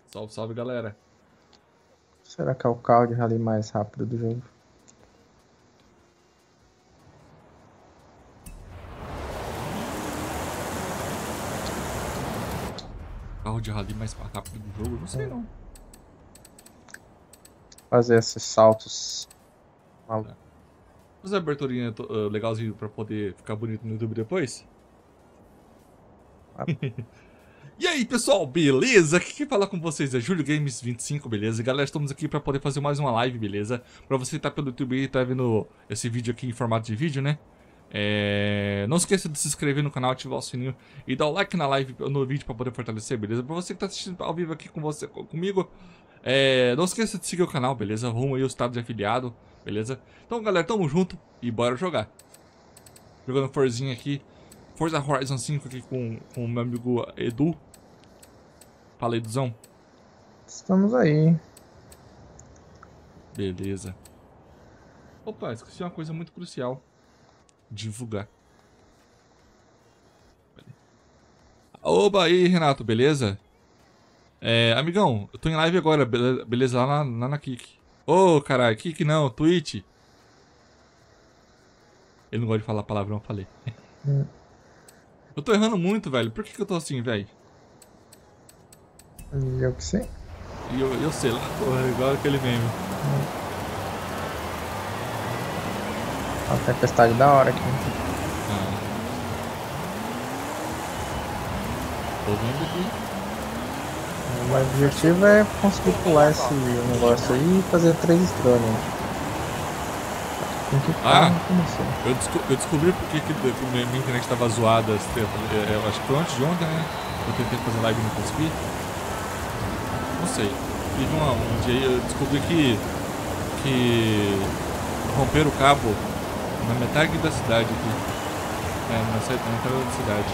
Salve, salve, galera. Será que é o carro de rally mais rápido do jogo? Carro de rally mais rápido do jogo? Não sei, não. Fazer esses saltos malucos. Tá. Fazer a aberturinha legalzinho pra poder ficar bonito no YouTube depois? E aí, pessoal, beleza? Aqui quem fala com vocês é Júlio Games 25, beleza? E galera, estamos aqui pra poder fazer mais uma live, beleza? Pra você que tá pelo YouTube e tá vendo esse vídeo aqui em formato de vídeo, né? Não esqueça de se inscrever no canal, ativar o sininho e dar o like na live, no vídeo pra poder fortalecer, beleza? Pra você que tá assistindo ao vivo aqui comigo, não esqueça de seguir o canal, beleza? Rumo aí o estado de afiliado, beleza? Então, galera, tamo junto e bora jogar. Jogando Forzinha aqui, Forza Horizon 5 aqui com o meu amigo Edu. Fala, Eduzão. Estamos aí. Beleza. Opa, esqueci uma coisa muito crucial. Divulgar. Oba, aí, Renato, beleza? Amigão, eu tô em live agora, beleza? Lá na Kik. Ô, caralho, Kik não, Twitch. Ele não gosta de falar palavrão, eu falei. Hum, Eu tô errando muito, velho. Por que eu tô assim, velho? Eu que sei. E eu sei lá, porra, igual aquele meme. A tempestade da hora aqui. Ah, tô vendo aqui. O meu objetivo é conseguir pular esse negócio aí e fazer 3 estrelas. Tem que Ah, ficar começou. eu descobri por que minha internet tava zoada esse tempo. Eu acho que foi antes de ontem, né? Eu tentei fazer live e não consegui. Não sei. Tive um dia eu descobri que romperam o cabo na metade da cidade aqui. Na entrada da cidade.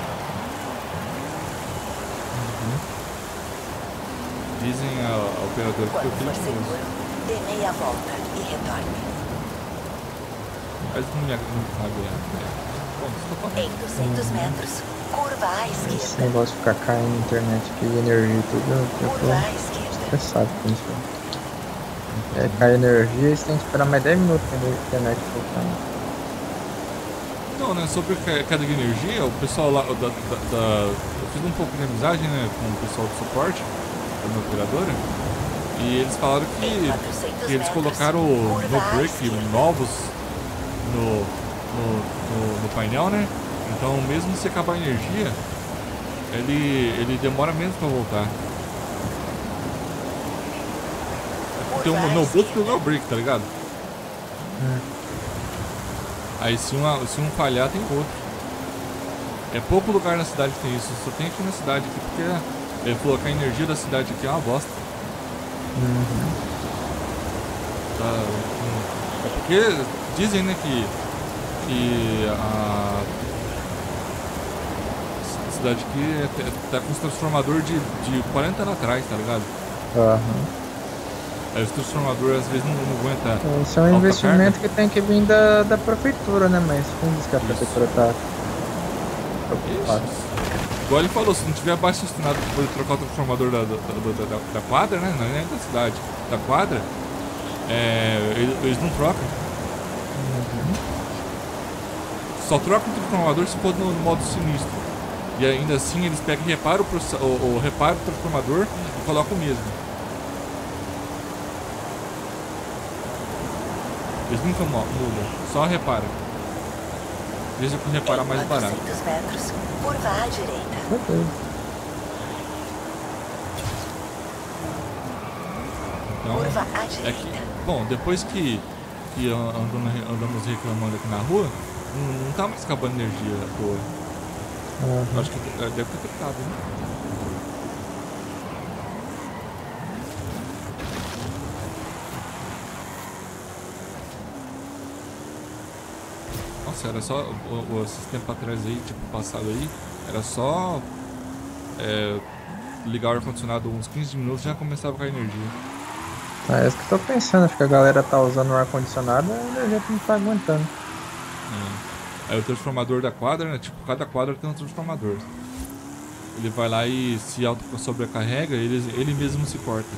Dizem a operadora que foi Quando for perigoso. seguro, dê meia volta e retorne. Mas não sabe, Bom, isso que eu falando. Em 200 metros, curva à Esse esquerda. negócio de ficar caindo na internet aqui, energia e tudo, eu Curva à tô esquerda. estressado com isso. Cai energia e você tem que esperar mais 10 minutos pra a internet voltar. Não, né? Sobre queda de energia, o pessoal lá eu fiz um pouco de amizade, né, com o pessoal do suporte da minha operadora. E eles falaram Em 400 que eles metros, colocaram curva no à break esquerda. novos no painel, né? Então mesmo se acabar a energia, ele demora menos pra voltar. Tem Curva um à no boot e um esquerda. no break, tá ligado? Aí se um falhar, tem outro. É pouco lugar na cidade que tem isso, só tem aqui na cidade aqui, porque colocar a energia da cidade aqui é uma bosta. Tá, é porque dizem, né, que a cidade aqui tá com os transformador de 40 anos atrás, tá ligado? Aham. Aí os transformadores às vezes não aguentam Esse é um alta carga. investimento que tem que vir da prefeitura, né? Mas quem diz que a prefeitura tá preocupada? Isso. Igual ele falou, se não tiver abaixo assinado pra poder trocar o transformador da quadra, né? Não é nem da cidade, da quadra, eles não trocam. Só trocam o transformador se for no modo sinistro. E ainda assim eles pegam e reparam o transformador e colocam o mesmo. Eles nunca mudam, só reparam. Desde que reparar mais Em barato. 400 metros, curva à direita. Beleza. Então, Curva à é que, direita. bom, depois que andamos reclamando aqui na rua, não tá mais acabando energia à toa. Aham. Acho que deve ter trocado, né? Nossa, era só esses tempos atrás aí, tipo, passado aí, era só ligar o ar-condicionado uns 15 minutos e já começava a cair energia. É isso que eu tô pensando, acho que a galera tá usando o ar-condicionado, a energia não tá aguentando. Aí o transformador da quadra, né? Tipo, cada quadra tem um transformador. Ele vai lá e se sobrecarrega, ele mesmo se corta.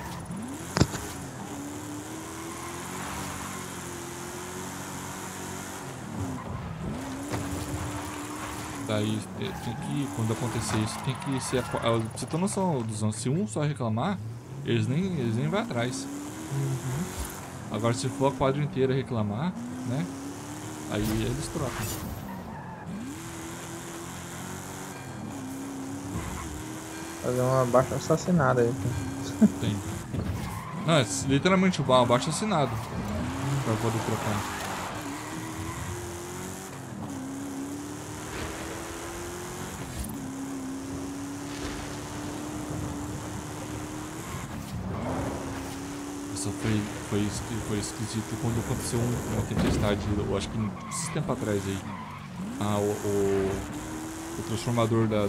Daí tem que, quando acontecer isso, tem que ser. Você tem noção, Duzão, se um só reclamar, eles nem vão atrás. Agora se for a quadra inteira reclamar, né? Aí eles trocam. Fazer uma abaixo assassinada aí. Tem. Não, é literalmente um abaixo assinado pra poder trocar. Só foi esquisito quando aconteceu uma tempestade, eu acho que esses tempo atrás aí. O transformador da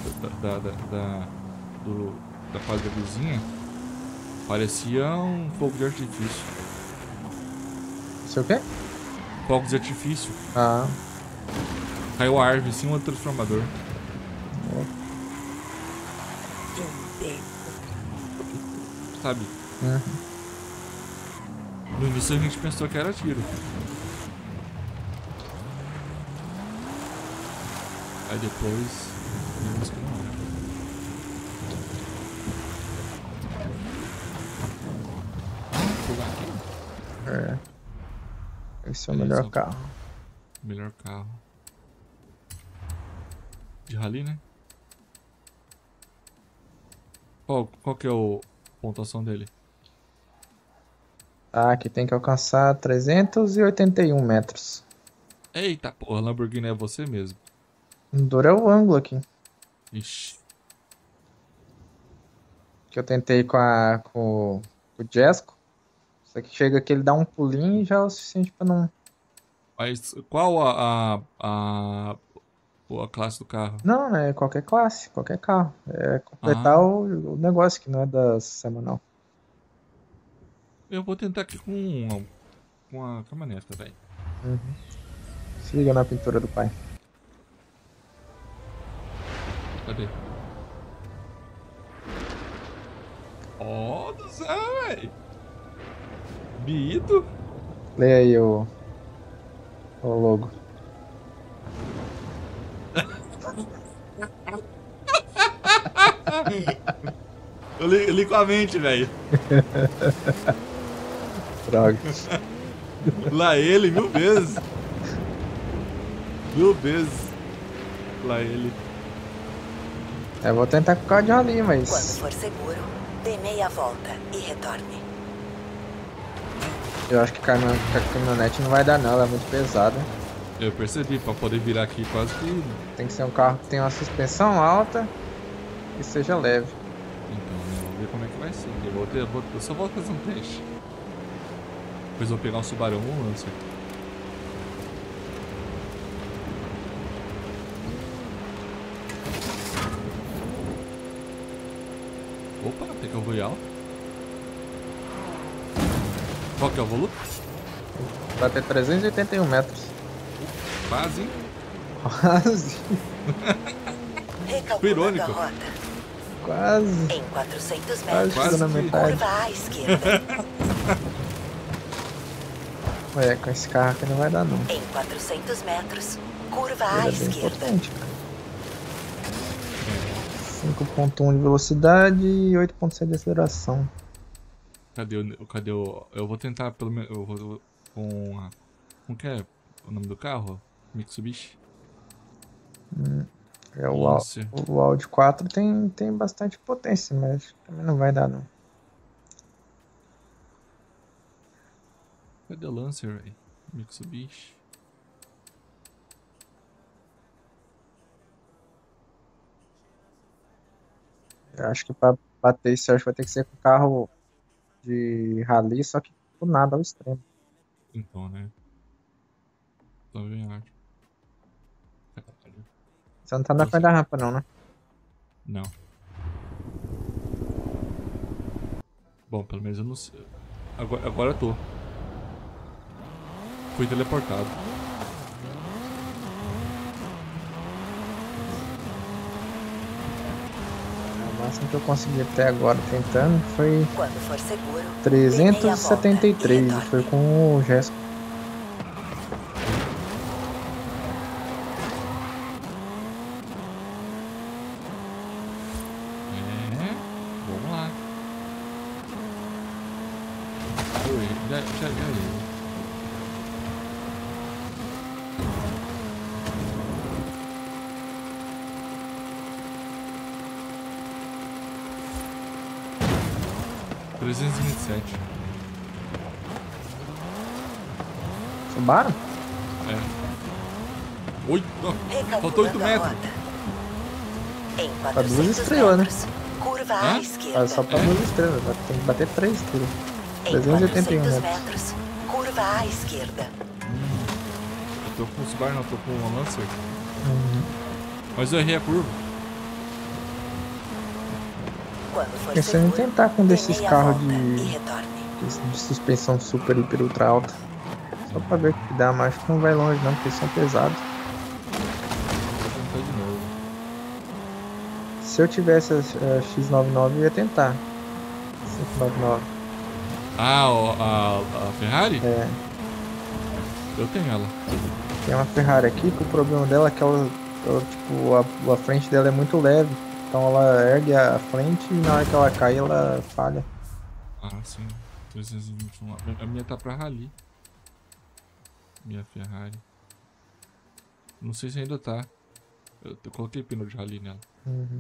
quadra vizinha parecia um fogo de artifício. Isso é o quê? Fogos de artifício. Ah. Caiu a árvore em cima do transformador. Sabe? No início a gente pensou que era tiro. Aí depois vimos que não era. É. Esse é o melhor carro. Melhor carro. De rally, né? Qual que é a pontuação dele? Ah, aqui tem que alcançar 381 metros. Eita porra, Lamborghini é você mesmo. Duro é o ângulo aqui. Ixi. Que eu tentei com o Jesco. Só que chega aqui, ele dá um pulinho e já é o suficiente pra não... Mas qual a classe do carro? Não, é qualquer classe, qualquer carro. É completar o negócio que não é da semanal. Eu vou tentar aqui com a caminhoneta, velho. Se liga na pintura do pai. Cadê? Ó, do céu, velho. Bito. Leia aí o logo. Eu li com a mente, velho. Droga. Lá ele, 1000 vezes. 1000 vezes. Lá ele. Eu vou tentar com o carro de rally, Quando mas... for seguro, dê meia volta e retorne. Eu acho que a caminhonete não vai dar não, ela é muito pesada. Eu percebi, pra poder virar aqui quase que... Tem que ser um carro que tenha uma suspensão alta e seja leve. Então, né, vamos ver como é que vai ser. Eu só vou fazer um teste. Depois eu vou pegar um Subaru ou um Lancer. Opa, tem que eu vou alto. Qual que é o volume? Vai ter 381 metros. Quase, hein? Quase. Recalculando Irônico. a rota. Quase. Em 400 Quase metros, chegou na metade. curva à esquerda. Ué, com esse carro aqui não vai dar não. Em 400 metros, curva à Ele é bem esquerda. potente, cara. 5.1 de velocidade e 8.6 de aceleração. Cadê o... Eu vou tentar pelo menos... Eu vou com a... Como que é o nome do carro? Mitsubishi? É Lancer. o Audi 4 tem bastante potência, mas também não vai dar não. Cadê o Lancer, velho? Mitsubishi. Eu acho que pra bater isso, eu acho que vai ter que ser com carro de rally, só que por nada ao extremo. Então, né? Também acho. Caralho. Você não tá na frente da rampa não, né? Não. Bom, pelo menos eu não sei. Agora eu tô. Fui teleportado. máximo que eu consegui até agora tentando foi Quando for seguro, dê meia volta 373 e e retorne. foi com o Jéssica. Vamos lá. Oi, já errei. $327. Subaru? É. 8. Faltou 8 Recalculando a metros. rota. Em Pra 400 duas estrelas, né? metros, curva Hã? à Ah, esquerda. só pra 2 estrelas. Tem que bater 3 estrelas. Em 381 400 metros. metros, curva à esquerda. Eu tô com o Subaru, não, tô com o Lancer. Uhum. Mas eu errei a curva. Quando for Pensando em seguro, tentar com um dê desses meia carros volta e de retorne. suspensão super, hiper, ultra alta. Só pra ver o que dá, mas acho que não vai longe não, porque eles são pesados. Vou tentar de novo. Se eu tivesse a X99, eu ia tentar. 599. Ah, a Ferrari? É, Eu tenho ela. tem uma Ferrari aqui, que o problema dela é que tipo, a frente dela é muito leve. Então ela ergue a frente e na hora que ela cai, ela falha. Ah, sim. 321. A minha tá pra rally. Minha Ferrari. Não sei se ainda tá. Eu coloquei pneu de rally nela. Uhum.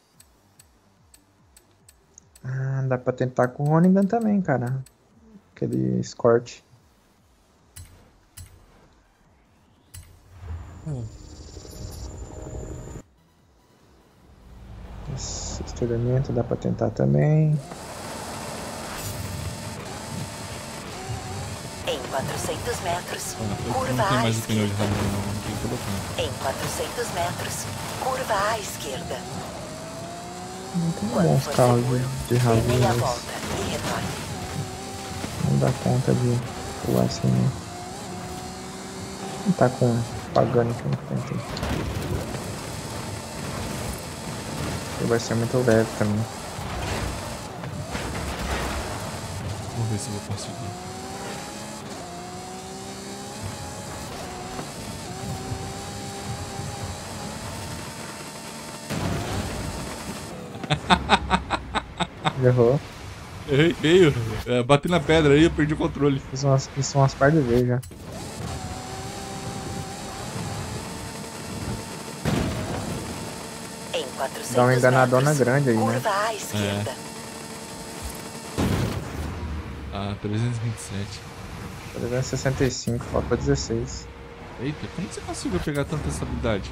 Ah, dá pra tentar com o Ronigan também, cara. Aquele Escort. Esse estouramento dá pra tentar também. Em 400 metros, Eu curva não tenho à mais o pneu de esquerda. rally não, não tenho colocando. Em 400 metros, curva à esquerda. Não tem Quando bons for carros seguro, de dê rally, meia mas volta e retorne. não dá conta de pular assim, né? Não tá pagando aqui no frente. Vai ser muito leve também. Vamos ver se eu vou conseguir. Errou. Errei feio. Bati na pedra aí, eu perdi o controle. Fiz umas par de vezes já. Em 400 Dá uma enganadona metros, grande aí, né? curva à esquerda. Ah, 327. 365, falta 16. Eita, como você conseguiu pegar tanta estabilidade?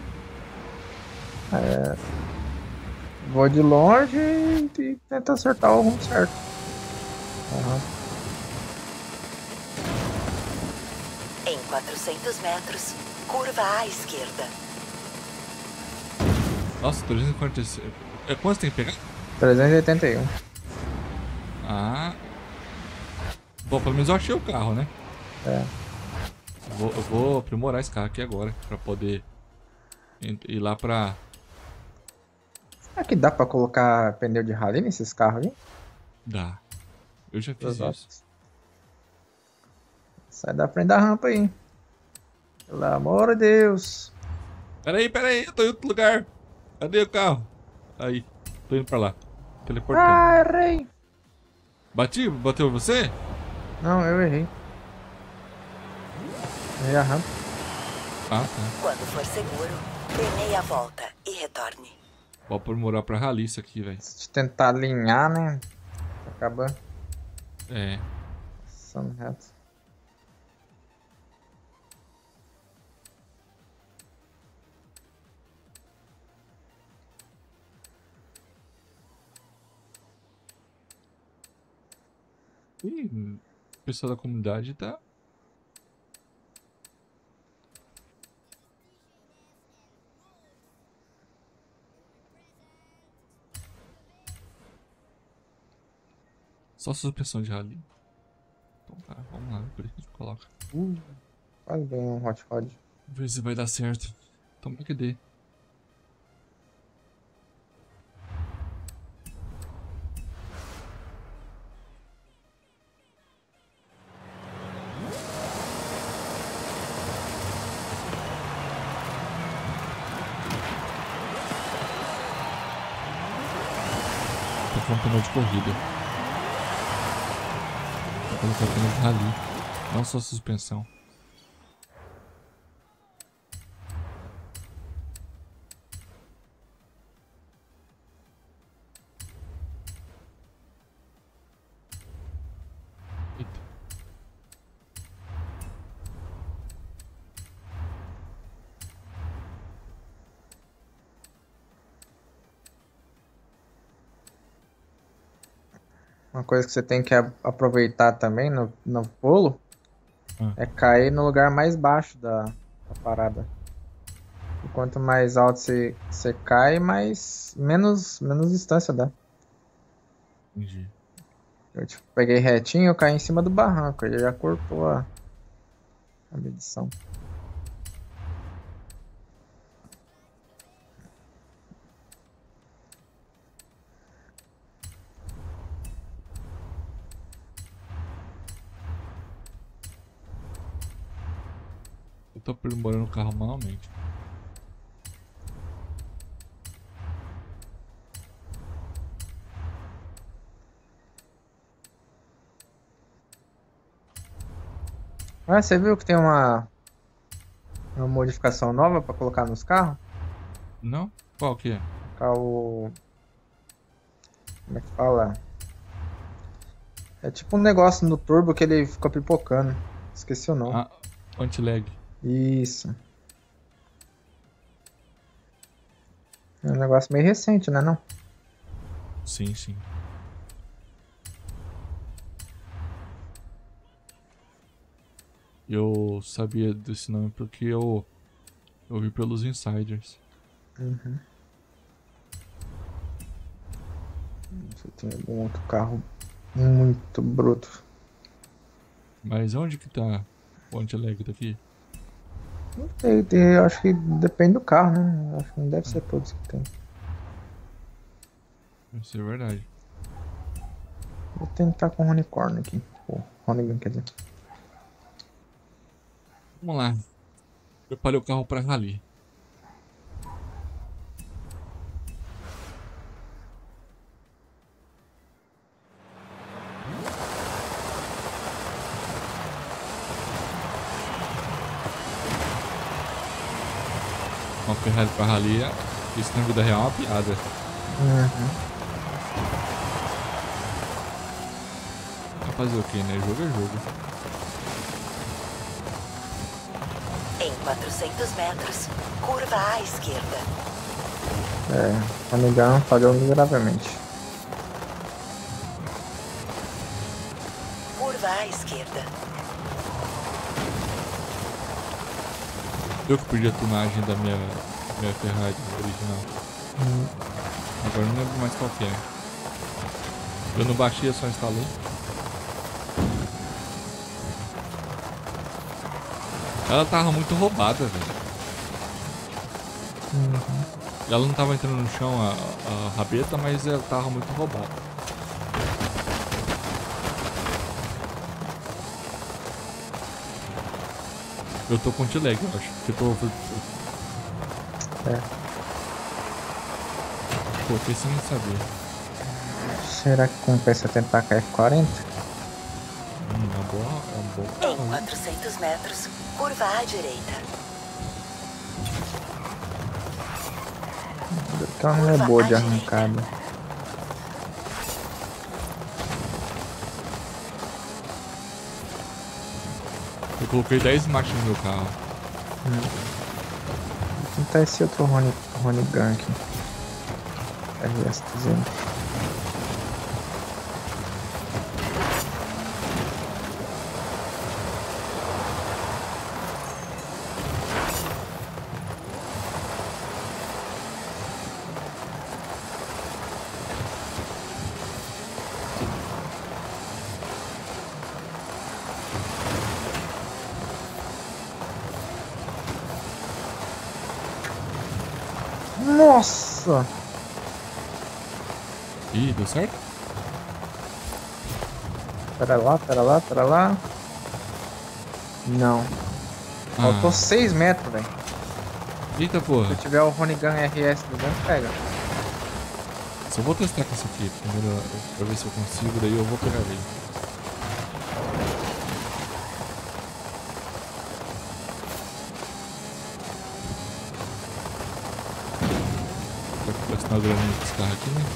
Vou de longe e tento acertar o rumo certo. Aham. Em 400 metros, curva à esquerda. Nossa, 346. Quanto tem que pegar? 381. Ah. Bom, pelo menos eu achei o carro, né? É. Eu vou aprimorar esse carro aqui agora. Pra poder ir lá pra... Será que dá pra colocar pneu de rally nesses carros aí? Dá. Eu já fiz Exato. isso. Sai da frente da rampa aí. Pelo amor de Deus. Peraí, eu tô em outro lugar. Cadê o carro? Aí, tô indo pra lá. Teleportando. Ah, errei. Bateu você? Não, eu errei. Errei a rampa. Ah, tá. Quando for seguro, dê meia volta e retorne. Vou aprimorar pra rally isso aqui, velho. Se tentar alinhar, né? Acaba É. passando reto. Ih, o pessoal da comunidade tá... Só suspensão de rally. Então tá, vamos lá, por isso a gente coloca. Quase bem um hot rod. Vamos ver se vai dar certo. Tomara que dê. colocar um pneu de corrida. Vou colocar pneu de rally. Não só suspensão. Eita. Uma coisa que você tem que aproveitar também no pulo é cair no lugar mais baixo da parada. E quanto mais alto você cai, menos distância dá. Entendi. Eu tipo, peguei retinho, eu caí em cima do barranco, ele já cortou a medição. Eu tô aprimorando o carro manualmente. Ah, você viu que tem uma modificação nova pra colocar nos carros? Não? Qual que é? Colocar o... Como é que fala? É tipo um negócio no turbo que ele fica pipocando. Esqueci o nome. Ah, anti-lag. Isso. É um negócio meio recente, né, não? Sim, sim. Eu sabia desse nome porque eu vi pelos insiders. Uhum. Você tem algum outro carro muito bruto. Mas onde que tá o anti-lag daqui? Não sei, eu acho que depende do carro, né? Acho que não deve ser todos que tem. Isso é verdade. Vou tentar com o Unicorn aqui. O Ronigan, quer dizer. Vamos lá. Preparei o carro pra rally. Uma Ferrari pra rally, isso na vida real é uma piada. Uhum. Vai fazer o que, né? Jogo é jogo. Em 400 metros, curva à esquerda. É, o Ronigan falhou miseravelmente. Curva à esquerda. Eu que perdi a tunagem da minha Ferrari original. Agora eu não lembro mais qual que é. Eu não baixei, eu só instalei. Ela tava muito roubada, velho. Ela não tava entrando no chão a rabeta, mas ela tava muito roubada. Eu tô com anti-lag, eu acho. Porque eu tô... É. Coloquei sem saber. Será que compensa tentar com a F40? É um bom Em carro, hein? 400 metros, curva à direita. Porque ela não é boa de arrancada. Eu coloquei 10 marchas no meu carro. Vou tentar esse outro Ronigan aqui. RS200. Nossa! Ih, deu certo? Pera lá. Não. Faltou 6 metros, velho. Eita porra. Se eu tiver o Ronigan RS200, pega. Só vou testar com esse aqui primeiro pra ver se eu consigo, daí eu vou pegar ele. Vou gastar uma graninha com esse carro aqui, né?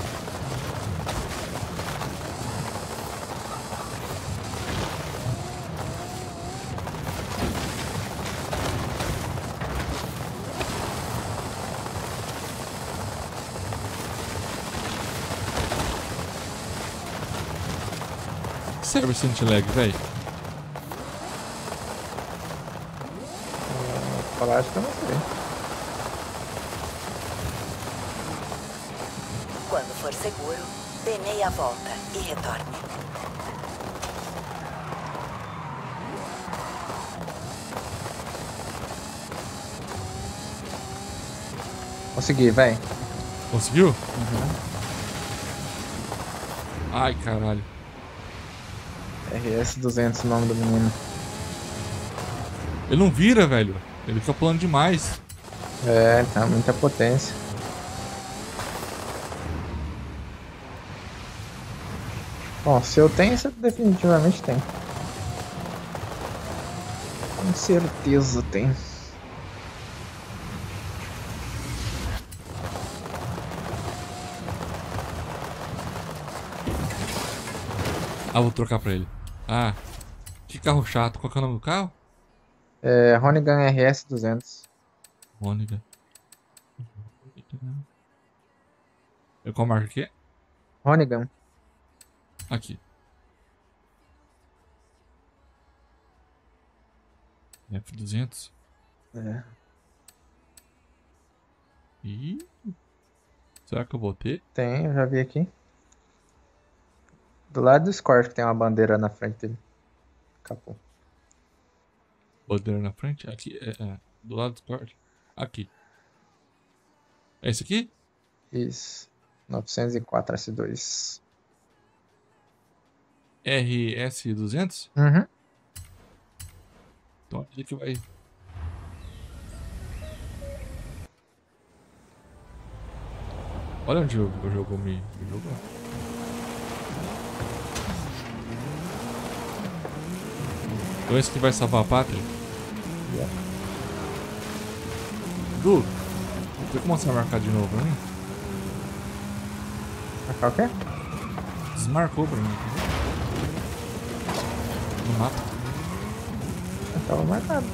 Serve esse anti-lag, velho? Falar, acho que eu não sei. Quando for seguro, dê meia volta e retorne. Consegui, véi. Conseguiu? Ai, caralho. RS200 o nome do menino. Ele não vira, velho. Ele fica pulando demais. É, tá muita potência. Bom, se eu tenho, você definitivamente tem. Com certeza tem. Ah, vou trocar pra ele. Ah, que carro chato. Qual que é o nome do carro? É, Ronigan RS200. Mônica. Qual marca aqui? Ronigan. Aqui. F200. É. Ih. Será que eu vou ter? Tem, eu já vi aqui. Do lado do Scorch que tem uma bandeira na frente dele. Capô. Bandeira na frente? Aqui, do lado do corte. Aqui. É esse aqui? Isso. 904 S2. RS200? Uhum. Então aqui que vai. Olha onde o jogo me jogou. Então esse que vai salvar a pátria? Yeah. Du, você começar a marcar de novo pra mim? Marcar o quê? Desmarcou pra mim. No mapa. Tava marcado.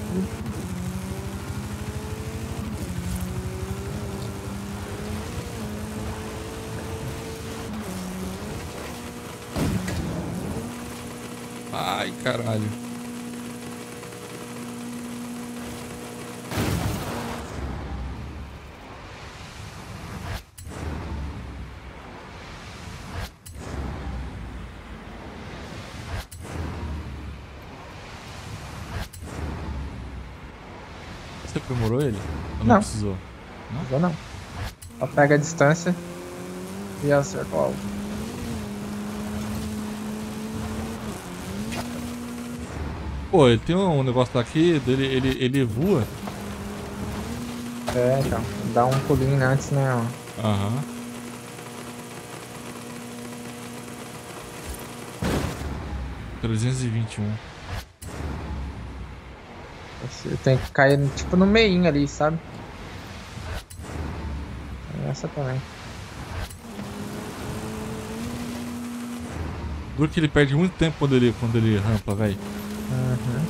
Ai, caralho. Você aprimorou ele? Ou não Não. precisou? Não vou não. Só pega a distância e acerta o alvo. Pô, ele tem um negócio daqui, ele voa. É, então. Dá um pulinho antes, né? Ó. Aham. $321. Você tem que cair tipo no meinho ali, sabe? Essa também. Duro que ele perde muito tempo quando ele rampa, velho. Uhum.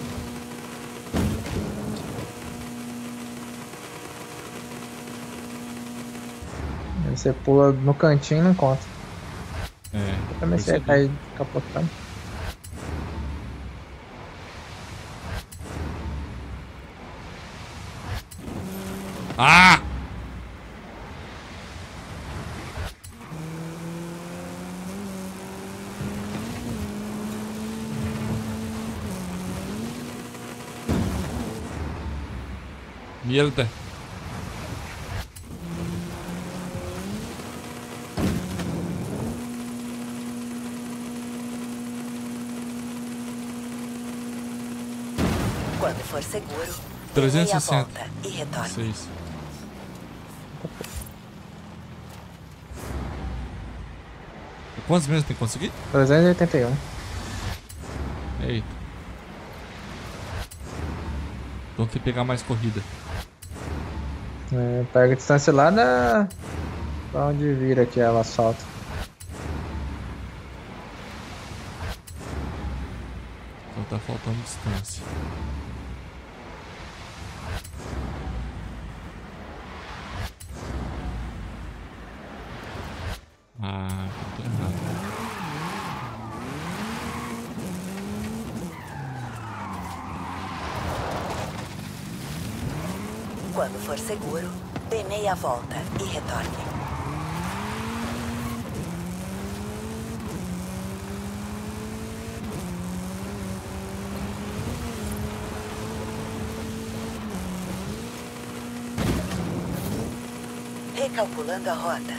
Aí você pula no cantinho e não conta. É. Eu também sei cair capotando. Ah! Mierda. Quando for seguro, dê meia 360. volta e retorne. 6. Quantos meses tem que conseguir? 381. Eita. Então tem que pegar mais corrida. É, pega a distância lá da onde vira aqui o asfalto. Então tá faltando distância. Ah, tô errado. Quando for seguro, dê meia volta e retorne. Recalculando a rota.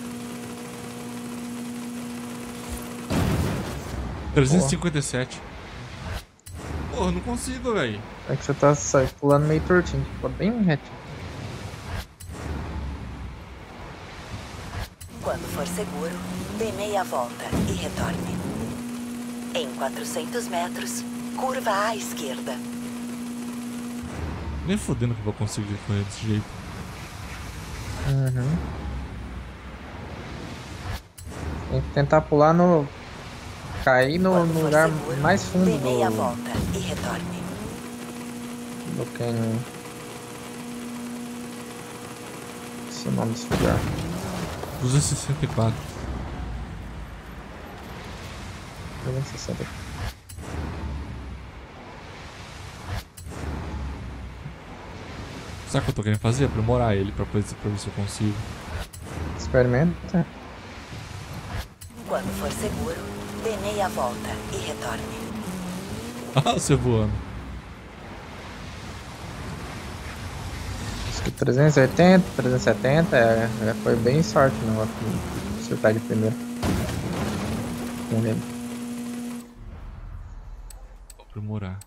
357. Porra, não consigo, velho. É que você tá pulando meio tortinho, ficou bem retinho. Quando for seguro, dê meia volta e retorne. Em 400 metros, curva à esquerda. Nem fodendo que eu vou conseguir correr desse jeito. Uhum. Tem que tentar pular no... cair no lugar seguro, mais fundo dê meia do volta e retorne. canyon. Esse é o nome desse lugar. 264. 360. Sabe o que eu tô querendo fazer? Aprimorar ele pra ver se eu consigo. Experimenta. Quando for seguro, dê meia volta e retorne. Ah, você voando. Acho que 380, 370 já foi bem sorte no negócio de acertar de primeiro. Com ele. Vou aprimorar.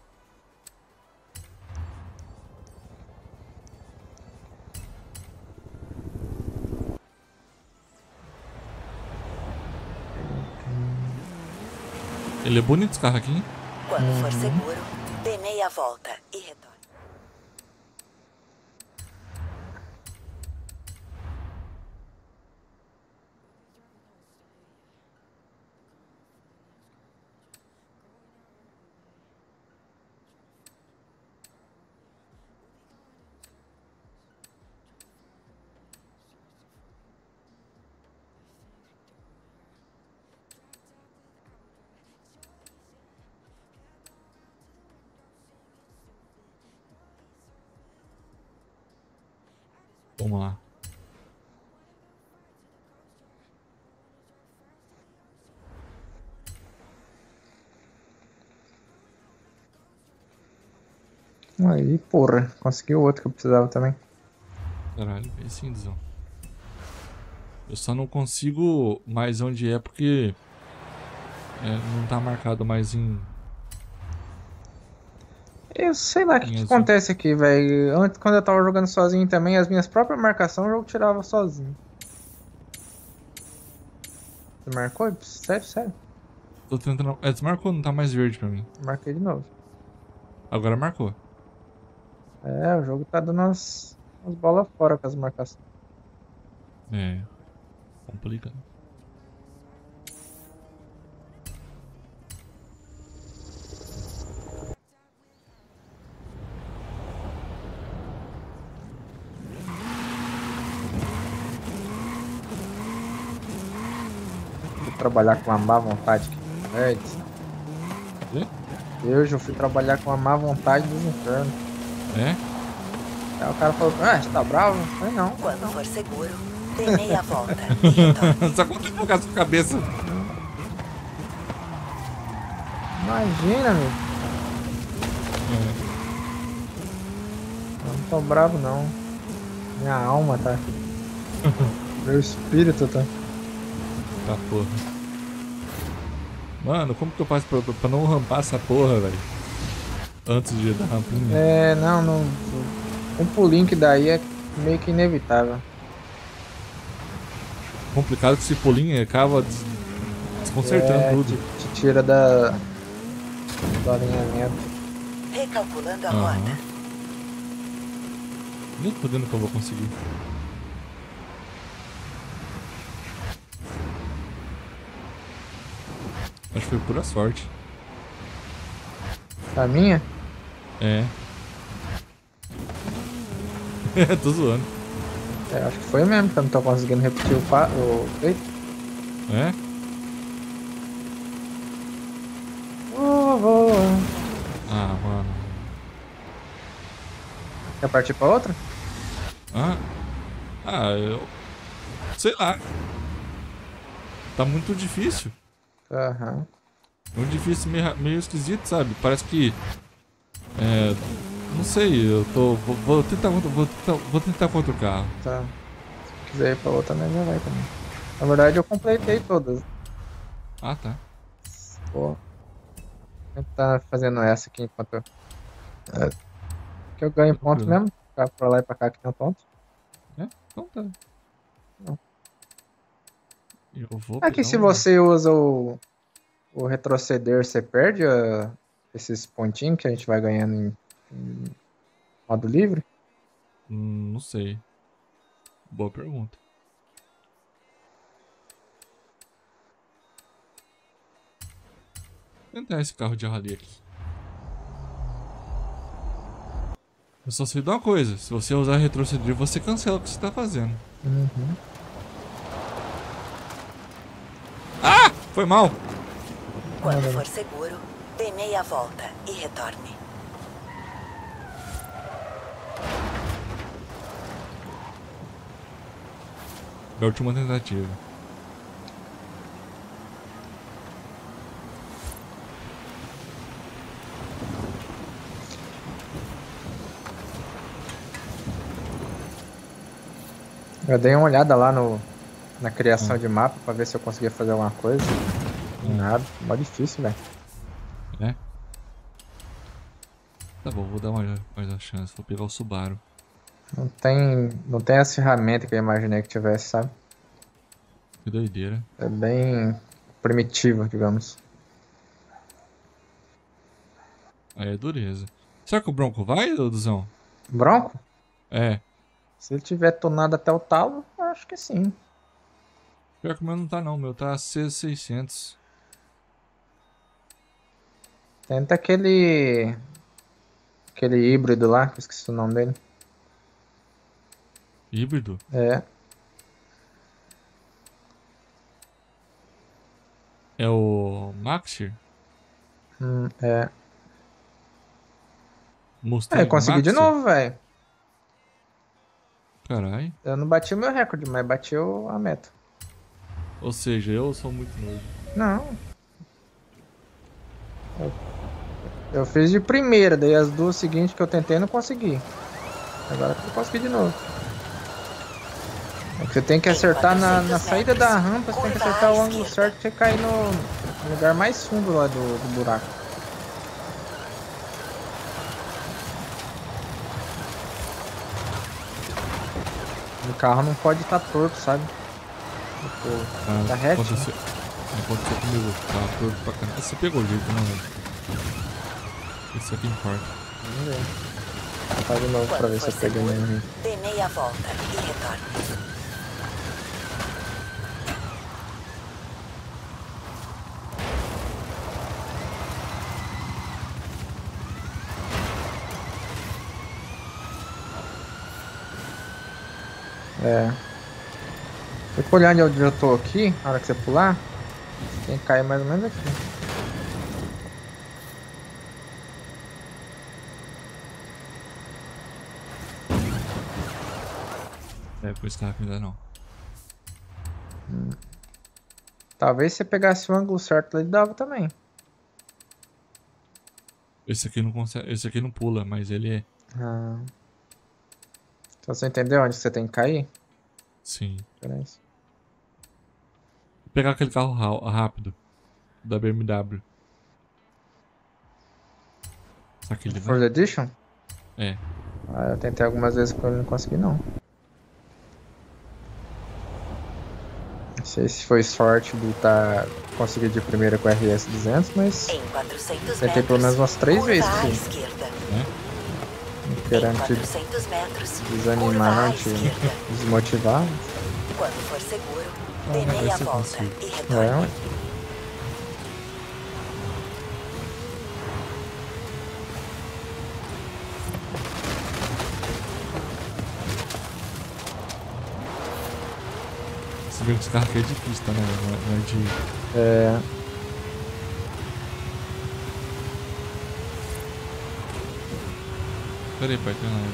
Ele é bonito esse carro aqui, hein? Quando for seguro, dê meia volta e retorne. Vamos lá. Aí, porra, consegui o outro que eu precisava também. Caralho, bem cinzão. Eu só não consigo mais onde é porque não tá marcado mais em... Eu sei lá o que, Em que azul. acontece aqui, velho. Antes, quando eu tava jogando sozinho também, as minhas próprias marcações o jogo tirava sozinho. Você marcou? Sério, sério. Tô tentando... desmarcou, não tá mais verde pra mim. Marquei de novo. Agora marcou. É, o jogo tá dando umas bolas fora com as marcações. É. Complicado. Fui trabalhar com uma má vontade. Quê? Eu já fui trabalhar com uma má vontade dos infernos. É? Aí o cara falou, você tá bravo? Eu falei, não. Quando for seguro, dê meia volta e retorne. Só conta com a sua cabeça. Imagina, meu. Eu não tô bravo, não. Minha alma tá. Meu espírito tá. Tá, porra. Mano, como que eu faço pra não rampar essa porra, velho? Antes de dar rampinha. É, não. Um pulinho que daí é meio que inevitável. Complicado que esse pulinho acaba Desconcertando tudo. Te tira do alinhamento. Recalculando a rota. Nem fudendo que eu vou conseguir. Acho que foi pura sorte. A minha? É. Tô zoando. Acho que foi mesmo, que eu não tô conseguindo repetir o feito. É? Vou. Ah, mano. Quer partir pra outra? Eu... Sei lá. Tá muito difícil. Aham. Muito difícil, meio esquisito, sabe? Parece que... Não sei, eu tô... Vou tentar com outro carro. Tá. Se quiser ir pra outra, né, já vai também. Na verdade, eu completei todas. Ah, tá. Vou tentar fazendo essa aqui enquanto... que eu ganho ponto Tranquilo. mesmo. Ficar pra lá e pra cá que tem ponto. Então tá. Não. Eu vou Aqui pegar se um- você usa o retroceder, você perde esses pontinhos que a gente vai ganhando em modo livre? Não sei. Boa pergunta. Vou tentar esse carro de rally aqui. Eu só sei de uma coisa. Se você usar retroceder, você cancela o que você tá fazendo. Uhum. Ah! Foi mal. Quando for seguro, dê meia volta e retorne. É a última tentativa. Eu dei uma olhada lá na criação de mapa pra ver se eu conseguia fazer alguma coisa. Nada, mó difícil, velho. É? Tá bom, vou dar mais uma chance. Vou pegar o Subaru. Não tem as ferramentas que eu imaginei que tivesse, sabe? Que doideira. É bem primitivo, digamos. Aí é dureza. Será que o Bronco vai, Duzão? Bronco? É. Se ele tiver tonado até o talo, eu acho que sim. Pior que o meu não tá não, o meu tá C600. Tenta aquele híbrido lá, que eu esqueci o nome dele. Híbrido? É, É o Maxir? é. Mustang Consegui de Maxer? novo, velho. Carai. Eu não bati o meu recorde, mas bati a meta. Ou seja, eu sou muito novo. Não. Eu fiz de primeira, daí as duas seguintes que eu tentei não consegui. Agora eu consegui de novo. É que você tem que acertar na saída da rampa, você tem que acertar o ângulo certo pra você cair no lugar mais fundo lá do buraco. O carro não pode estar torto, sabe? Tipo, tá reto. Aconteceu comigo. Tá torto pra caramba. Você pegou o jeito, não, velho? Isso aqui importa. Vamos ver. Vou fazer de novo pra ver se eu peguei mesmo. Dê meia volta e retorne. Fica olhando onde eu tô aqui, na hora que você pular, tem que cair mais ou menos aqui. Com esse carro ainda não. Talvez se você pegasse o ângulo certo ele dava também. Esse aqui não consegue. Esse aqui não pula, mas ele é. Então você entendeu onde você tem que cair? Sim. Diferença. Vou pegar aquele carro rápido da BMW. Será que ele vai? Ford Edition? É. Eu tentei algumas vezes com ele e não consegui não. Não sei se foi sorte de conseguir de primeira com o RS 200, mas Em 400 tentei pelo menos umas 3 curva vezes à que esquerda. Em querendo te 400 metros, desanimar, curva à não te esquerda. desmotivar. Quando for seguro, Ah, dê mas meia você volta consegue. e É, retorne. ué. Se bem que esse carro aqui é de pista, né? Não é de... É, Pera aí, pai, tem live.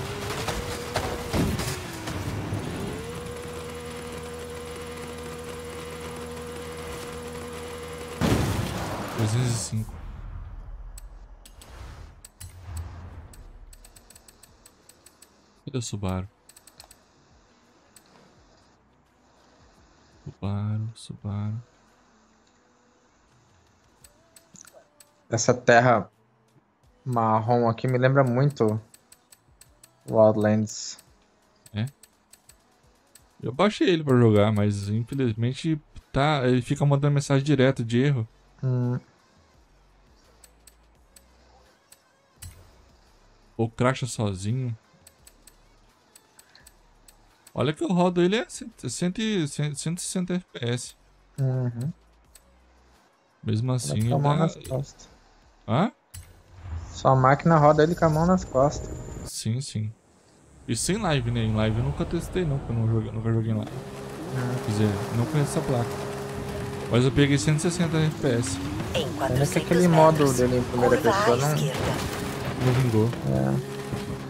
$305. Cadê o Subaru? Subaru. essa terra marrom aqui me lembra muito Wildlands. É? Eu baixei ele pra jogar, mas infelizmente ele fica mandando mensagem direto de erro. Hum, Ou cracha sozinho. Olha que eu rodo ele é 160 FPS. uhum. Mesmo Roda assim com a ele mão dá... nas costas. Hã? Sua máquina roda ele com a mão nas costas. Sim, sim. E sem live, né? Em live eu nunca testei não, porque eu nunca joguei em live. Quer dizer, não conheço essa placa. Mas eu peguei 160 FPS. Em Pena que 400 aquele modo metros, dele em primeira curva pessoa à não. esquerda. Não vingou. É.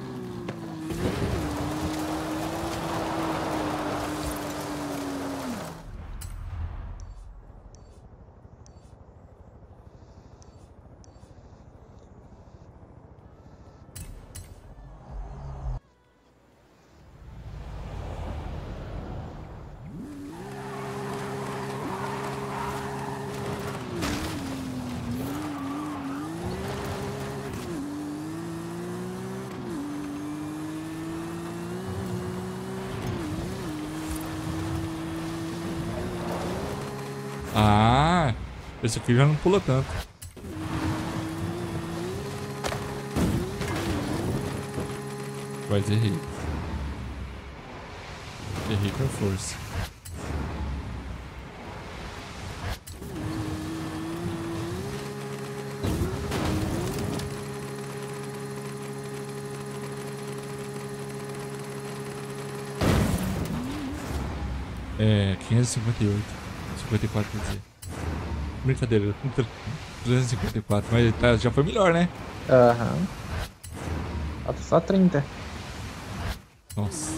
Ah, esse aqui já não pula tanto. Mas errei. Errei com força. É, 558. 54, quer dizer. Brincadeira, 354, mas já foi melhor, né? Aham. Falta só 30. Nossa.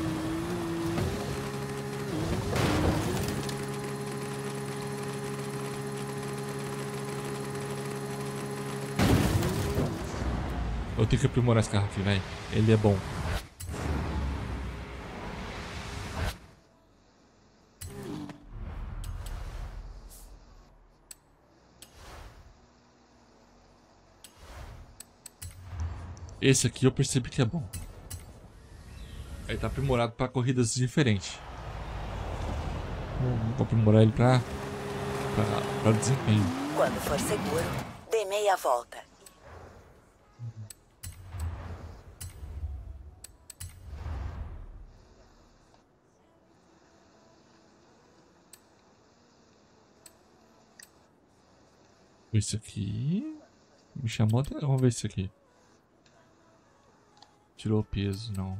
Eu tenho que aprimorar esse carro aqui, velho. Ele é bom. Esse aqui eu percebi que é bom. Ele tá aprimorado pra corridas diferentes. Vou aprimorar ele pra desempenho. Quando for seguro, dê meia volta. Esse aqui me chamou até. Vamos ver esse aqui. Tirou peso, não.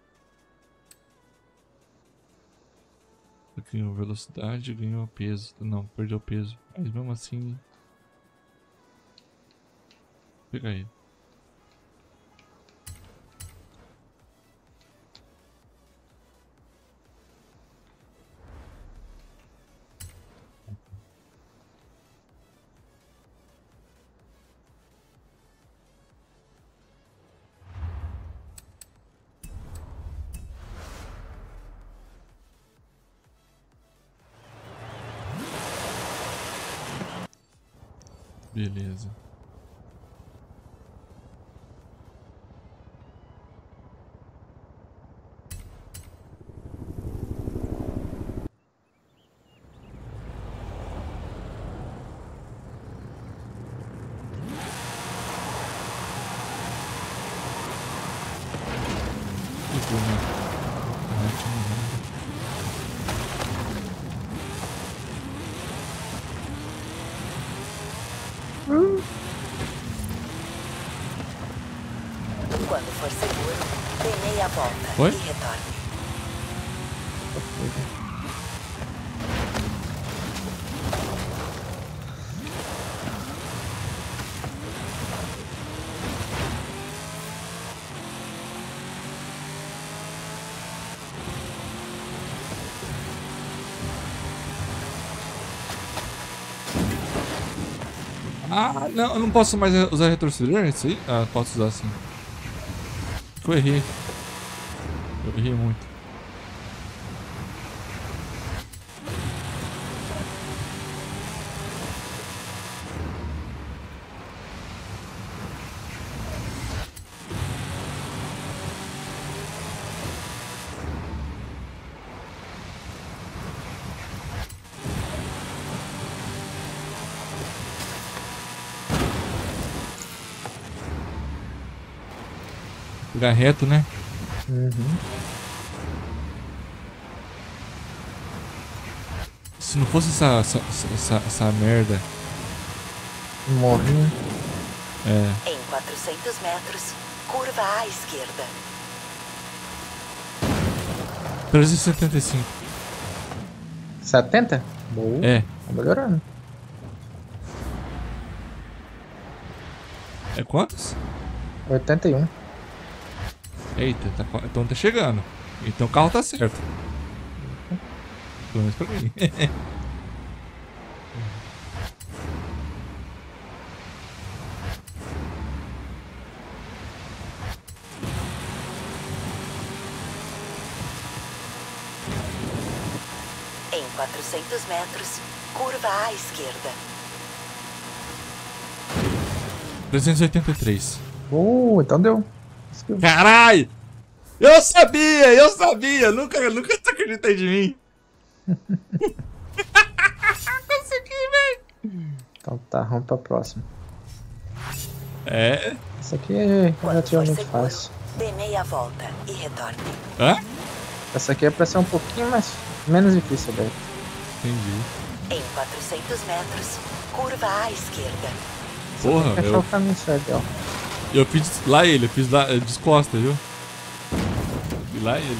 Ganhou velocidade, ganhou peso. Não, perdeu peso. Mas mesmo assim. Vou pegar ele. Beleza. Quando for seguro, dê meia volta Oi? e retorne. Ah, não, eu não posso mais usar retrocedor, é isso aí? Ah, posso usar sim. Eu errei. Eu errei muito. Pegar reto, né? Uhum. Se não fosse essa merda. Morri. É. Em 400 metros, curva à esquerda. 375. 70? Boa. É. Tá melhorando. É quantos? 81. Eita, então tá chegando. Então o carro tá certo. Pelo menos pra mim. Em 400 metros, curva à esquerda. 383. Então deu. Conseguiu. Caralho! Eu sabia! Nunca desacreditei de mim. Consegui, velho! Então tá, vamos pra próxima. É? Isso aqui é Quando for relativamente seguro, fácil. dê meia volta e retorne. Hã? Essa aqui é pra ser um pouquinho menos difícil, Beto. Entendi. Em 400 metros, curva à esquerda. Porra, Tem que achar o caminho certo, ó. eu fiz lá ele, eu fiz lá descosta, viu? E lá ele.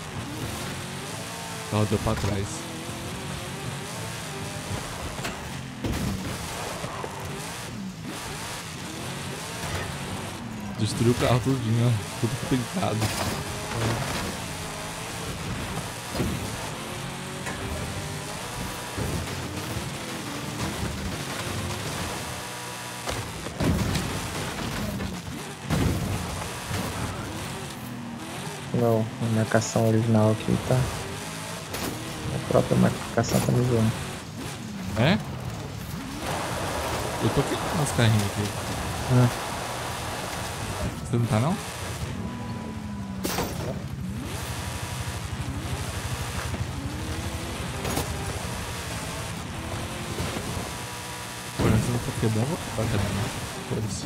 O carro deu pra trás. Destruiu o carro tudinho, ó. Tudo pintado. Não, a marcação original aqui tá. A própria marcação tá me zoando. É? Eu tô queimando os carrinhos aqui. Você não tá não? Por essa não tá quebrando, vou acabar quebrando. Foda-se.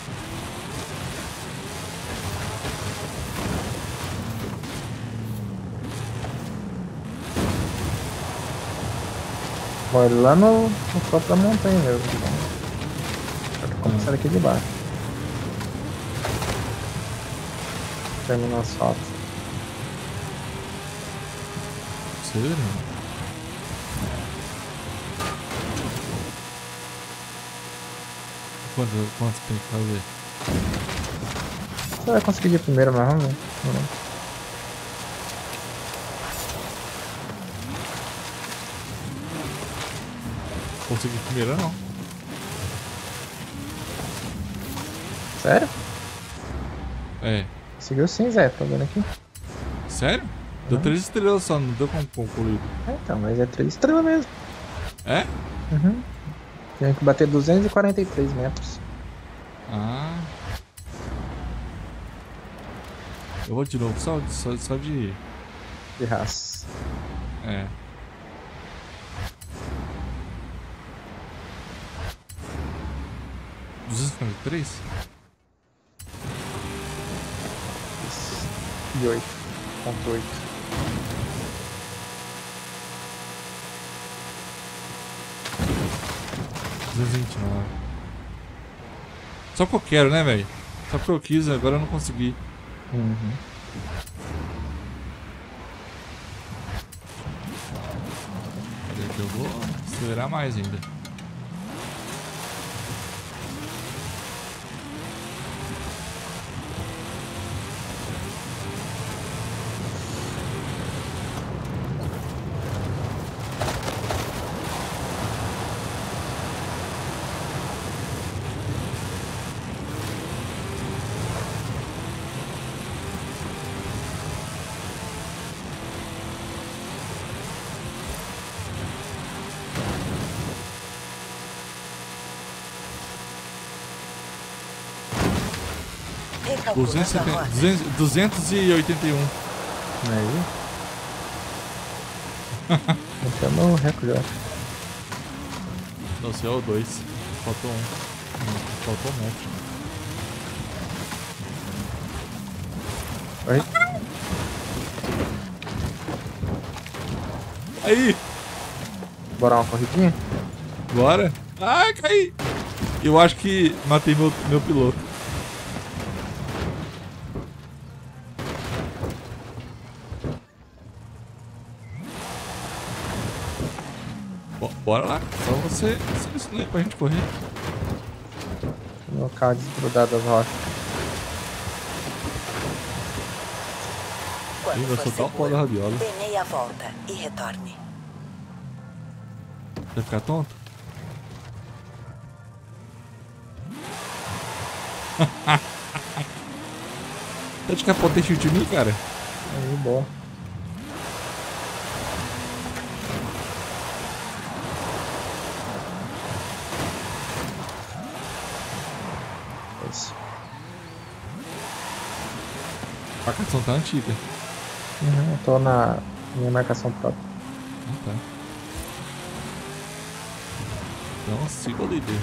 Olha lá no topo da montanha mesmo. Pode começar aqui de baixo. Termina o asfalto. Sério? Quanto tem que fazer? Você vai conseguir de primeiro, mas vamos ver. Consegui primeiro não. Sério? É. Conseguiu sim, Zé. Tô vendo aqui. Sério? Deu 3 estrelas só, não deu como concluído. Então, mas é 3 estrelas mesmo. É? Uhum. Tem que bater 243 metros. Ah. Eu vou de novo, só de... De raça. É. $253? E 8.8. 229. Só porque eu quero, né, velho? Só porque eu quis, agora eu não consegui. Uhum. Cadê que eu vou acelerar mais ainda? Recalculando a rota. 281. Aí. Batemos o recorde, eu acho. Não, você é o 2. Faltou um. Não, faltou um metro. Oi? Aí! Bora uma corridinha? Bora! Ai, caí! Eu acho que matei meu piloto. Bora lá, só você selecionar aí pra gente correr. No carro desgrudado das rochas. Quando Ih, vai for soltar o pó seguro, da rabiola. dê meia volta e retorne. Vai ficar tonto? Tá de capota e chute em mim, cara? Aí, boa. Isso. A marcação tá antiga. Uhum, eu tô na minha marcação própria. Ah, tá. Então siga o líder.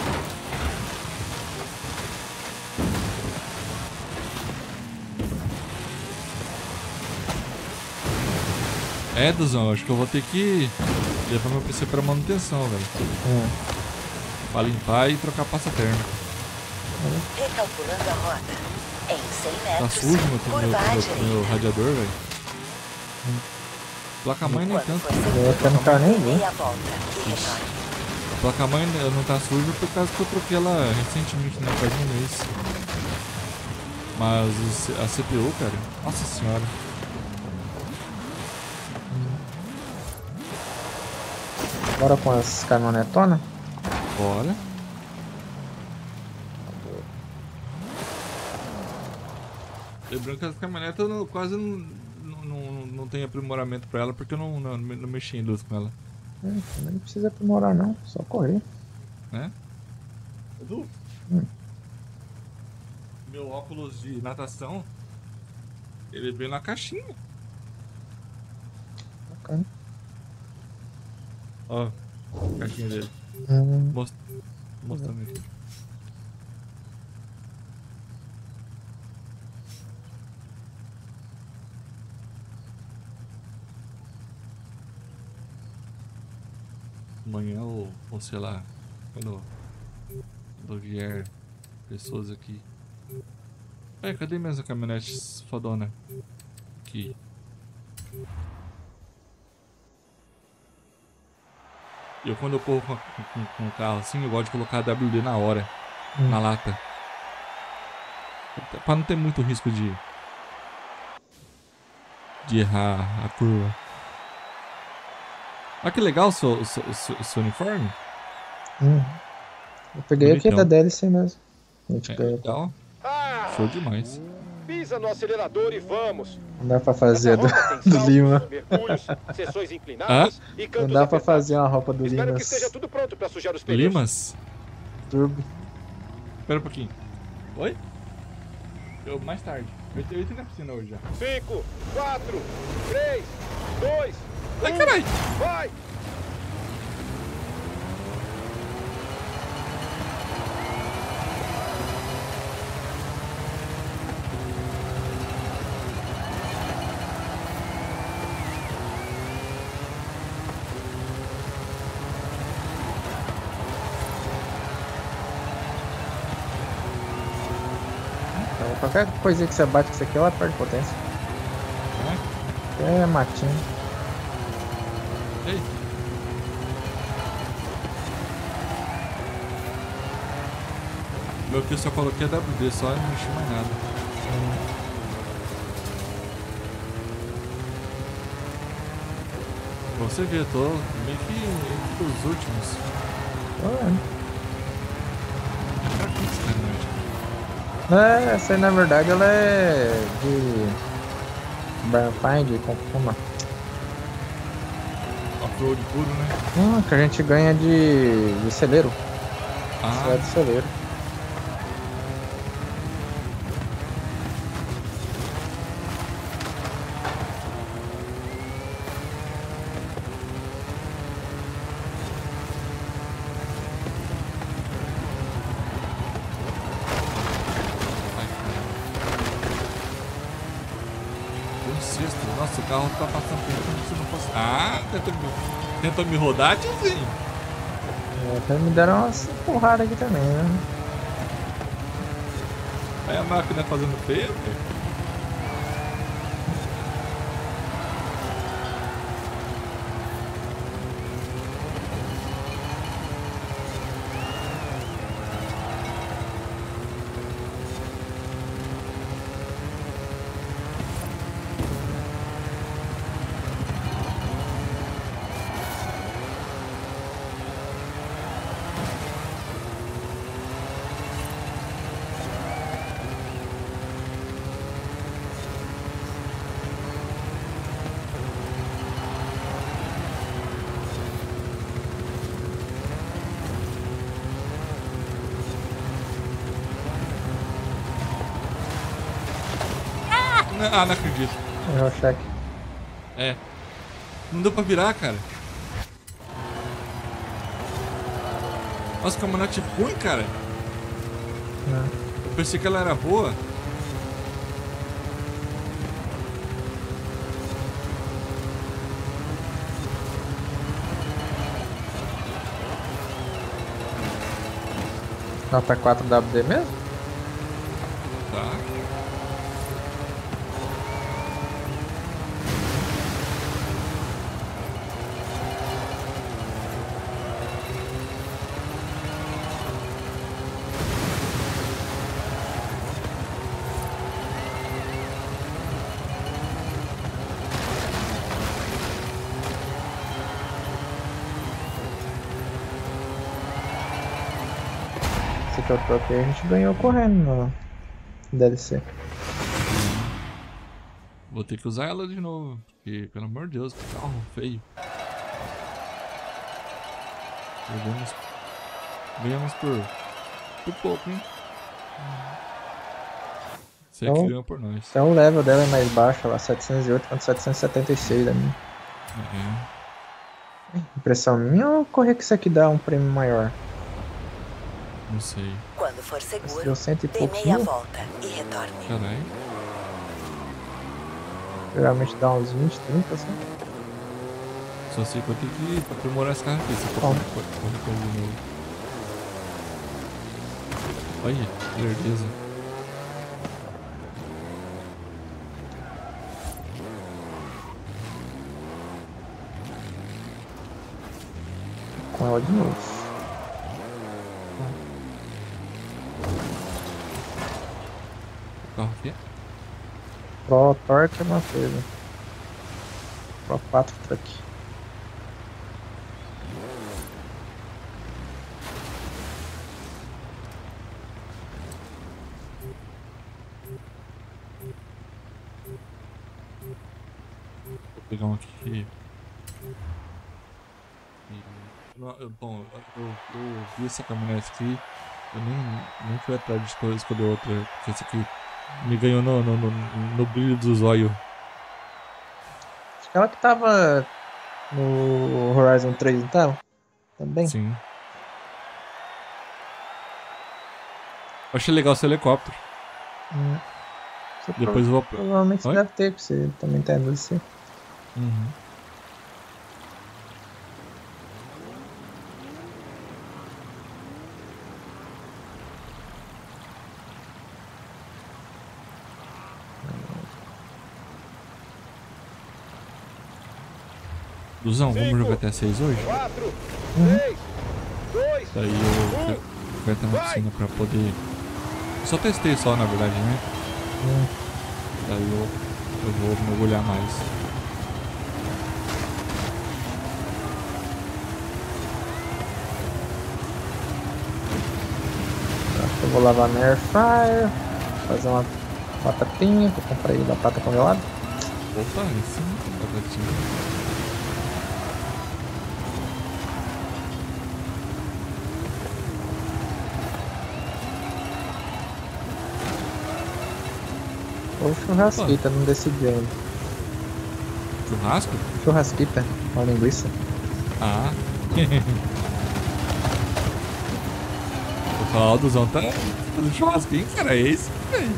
É, Duzão, acho que eu vou ter que levar meu PC pra manutenção, velho. Pra limpar e trocar pasta térmica. Recalculando a rota. Em 100 Tá metros, sujo curva à meu direita. radiador, velho. Placa-mãe nem Quando tanto. for seguro, Eu não quero nem dê ver. meia volta e retorne. A placa-mãe não tá suja por causa que eu troquei ela recentemente, né? Faz um mês. Mas a CPU, cara, nossa senhora. Bora com as caminhonetonas? Bora. Lembrando que as caminhonetas eu quase não tem aprimoramento pra ela porque eu não mexi em luz com ela. Nem precisa aprimorar não, só correr. Né? Edu? Meu óculos de natação, ele veio na caixinha. Bacana. Ó, a caixinha dele. Mostrando aqui. Amanhã ou sei lá, quando vier pessoas aqui. Cadê mesmo a caminhonete fodona? Aqui. Eu quando eu corro com o carro assim, eu gosto de colocar a WD na hora, na lata. Pra não ter muito risco de errar a curva. Olha que legal o seu uniforme. Eu peguei aqui da DLC mesmo. A gente pega. Legal. Show demais. Pisa no acelerador e vamos. Não dá pra fazer do saltos, Lima. mergulhos, sessões inclinadas e Não cantos dá pra apertados. fazer uma roupa do Espero que Limas esteja tudo pronto para sujar os pneus. Limas? Turbo. Espera um pouquinho. Oi? Eu mais tarde. Eu entrei na piscina hoje já. 5, 4, 3, 2, Ai, caralho! vai! Qualquer coisinha que você bate com isso aqui, ela perde potência. É matinho. Ei. Meu que eu só coloquei a WD, só não mexi mais nada. Pra você ver, eu tô meio que entre os últimos. Essa aí na verdade ela é de Burnfind com Fuma. Off-road puro, né? Que a gente ganha de celeiro. Isso é de Ah, celeiro. ai, caramba. Tô em sexto. Nossa, o carro tá passando por mim como se não fosse. Ah, tentou me rodar, tiozinho. Me deram umas porradas aqui também, né? Aí a máquina fazendo feio, velho. Ah, não acredito. Errou o cheque. É. Não deu pra virar, cara. Nossa, caminhonete ruim, cara. Eu pensei que ela era boa. Nota 4WD mesmo? Tá. Esse que eu troquei a gente ganhou correndo no DLC. Vou ter que usar ela de novo. Porque, pelo amor de Deus, que carro feio. Ganhamos por pouco, hein? Você é que Então- ganhou por nós. Então o level dela é mais baixo, lá 708 contra 776 da minha. É, Impressão minha ou correr que isso aqui dá um prêmio maior? não sei. Quando for seguro, Deu 100 e dê poucos meia mil? volta e retorne. Caralho. Geralmente dá uns 20, 30 assim. Só sei que eu tenho que aprimorar esse carro aqui. Se eu Bom. correr com ele de novo. Olha, que beleza. Com ela de novo. O carro aqui. Pro Torque é uma coisa. Pro 4 Truck. Vou pegar um aqui. Bom, eu vi essa caminhonete aqui. Eu nem fui atrás de escolher outra. Porque esse aqui me ganhou no brilho dos olhos. Acho que ela que tava no Horizon 3, não tava? Também? Sim. Eu achei legal esse helicóptero. Você Depois eu vou. provavelmente você Oi? deve ter, porque você também tá indo assim. Uhum. Duzão, vamos jogar até 6 hoje? 4, 3, 2, Daí eu quero ter uma piscina pra poder... Eu só testei só, na verdade, né? Daí eu vou mergulhar mais. Acho que eu vou lavar na air fryer, fazer uma batatinha, que eu comprei batata congelada. Opa, sim, batatinha. Ou churrasquita, não decidi ainda. Churrasco? Churrasquita, uma linguiça. Ah. Vou falar, o Duzão tá fazendo churrasquinho, cara, é isso?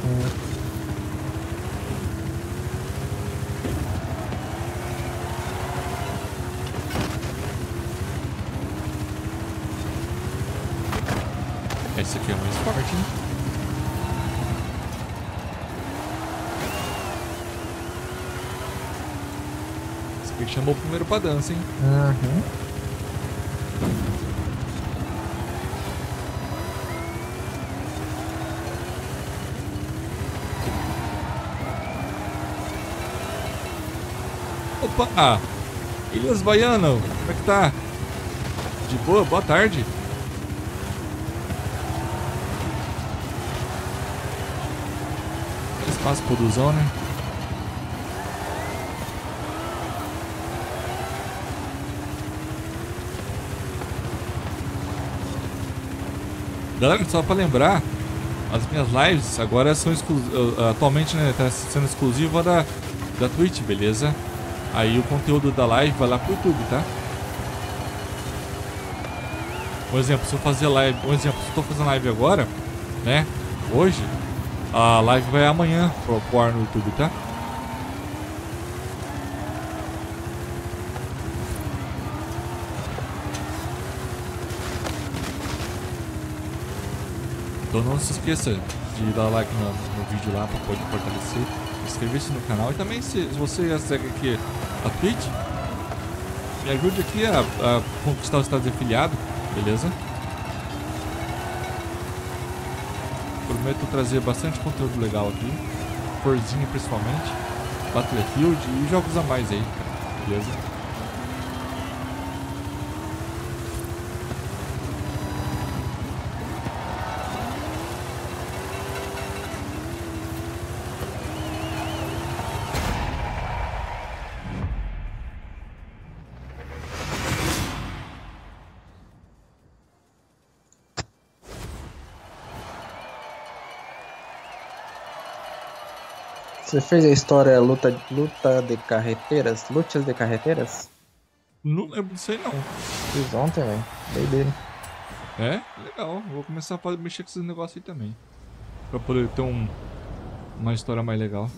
Esse aqui é mais forte, hein? Esse aqui chamou primeiro pra dança, hein? Opa! Ilhas Baiano, como é que tá? De boa? Boa tarde. Espaço pro Duzão, né? Galera, só pra lembrar, as minhas lives agora são atualmente, né, tá sendo exclusiva da Twitch, beleza? Aí o conteúdo da live vai lá pro YouTube, tá? Por exemplo, se eu fazer live, se eu tô fazendo live agora, né, hoje, a live vai amanhã pro ar no YouTube, tá? Então não se esqueça de dar like no vídeo lá para poder fortalecer, inscrever-se no canal e também se você segue aqui a Twitch, me ajude aqui a conquistar o status de afiliado, beleza? Prometo trazer bastante conteúdo legal aqui, Forzinha principalmente, Battlefield e jogos a mais aí, cara, beleza? Você fez a história luta de carreteiras? Lutas de carreteiras? Não lembro disso aí não. Fiz ontem, velho. Doideira. É? Legal. Vou começar a mexer com esses negócios aí também. Pra poder ter uma história mais legal.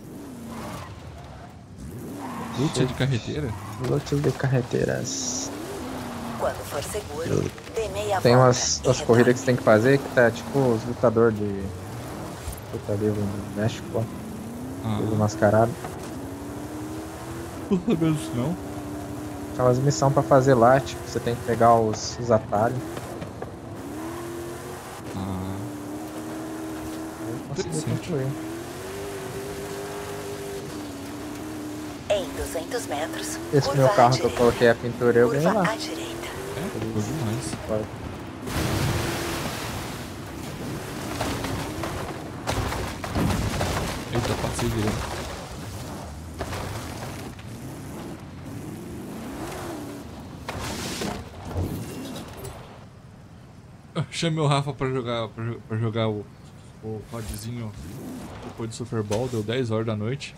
Luta de carreteira? Lutas de carreteiras. Quando for seguro, dê meia Tem volta umas e corridas que você tem que fazer que tá tipo os lutadores de luta livre do México, ó. Tudo mascarado. Não sabendo disso não. Tem umas missões pra fazer lá, tipo, você tem que pegar os atalhos. Interessante. Em 200 metros, Esse curva meu à carro que eu direita. coloquei a pintura eu ganhei Curva lá. à direita. É, curioso demais. Pode. Eita, passei direto. Chamei o Rafa pra jogar o CODzinho depois do Super Bowl, deu 10 horas da noite.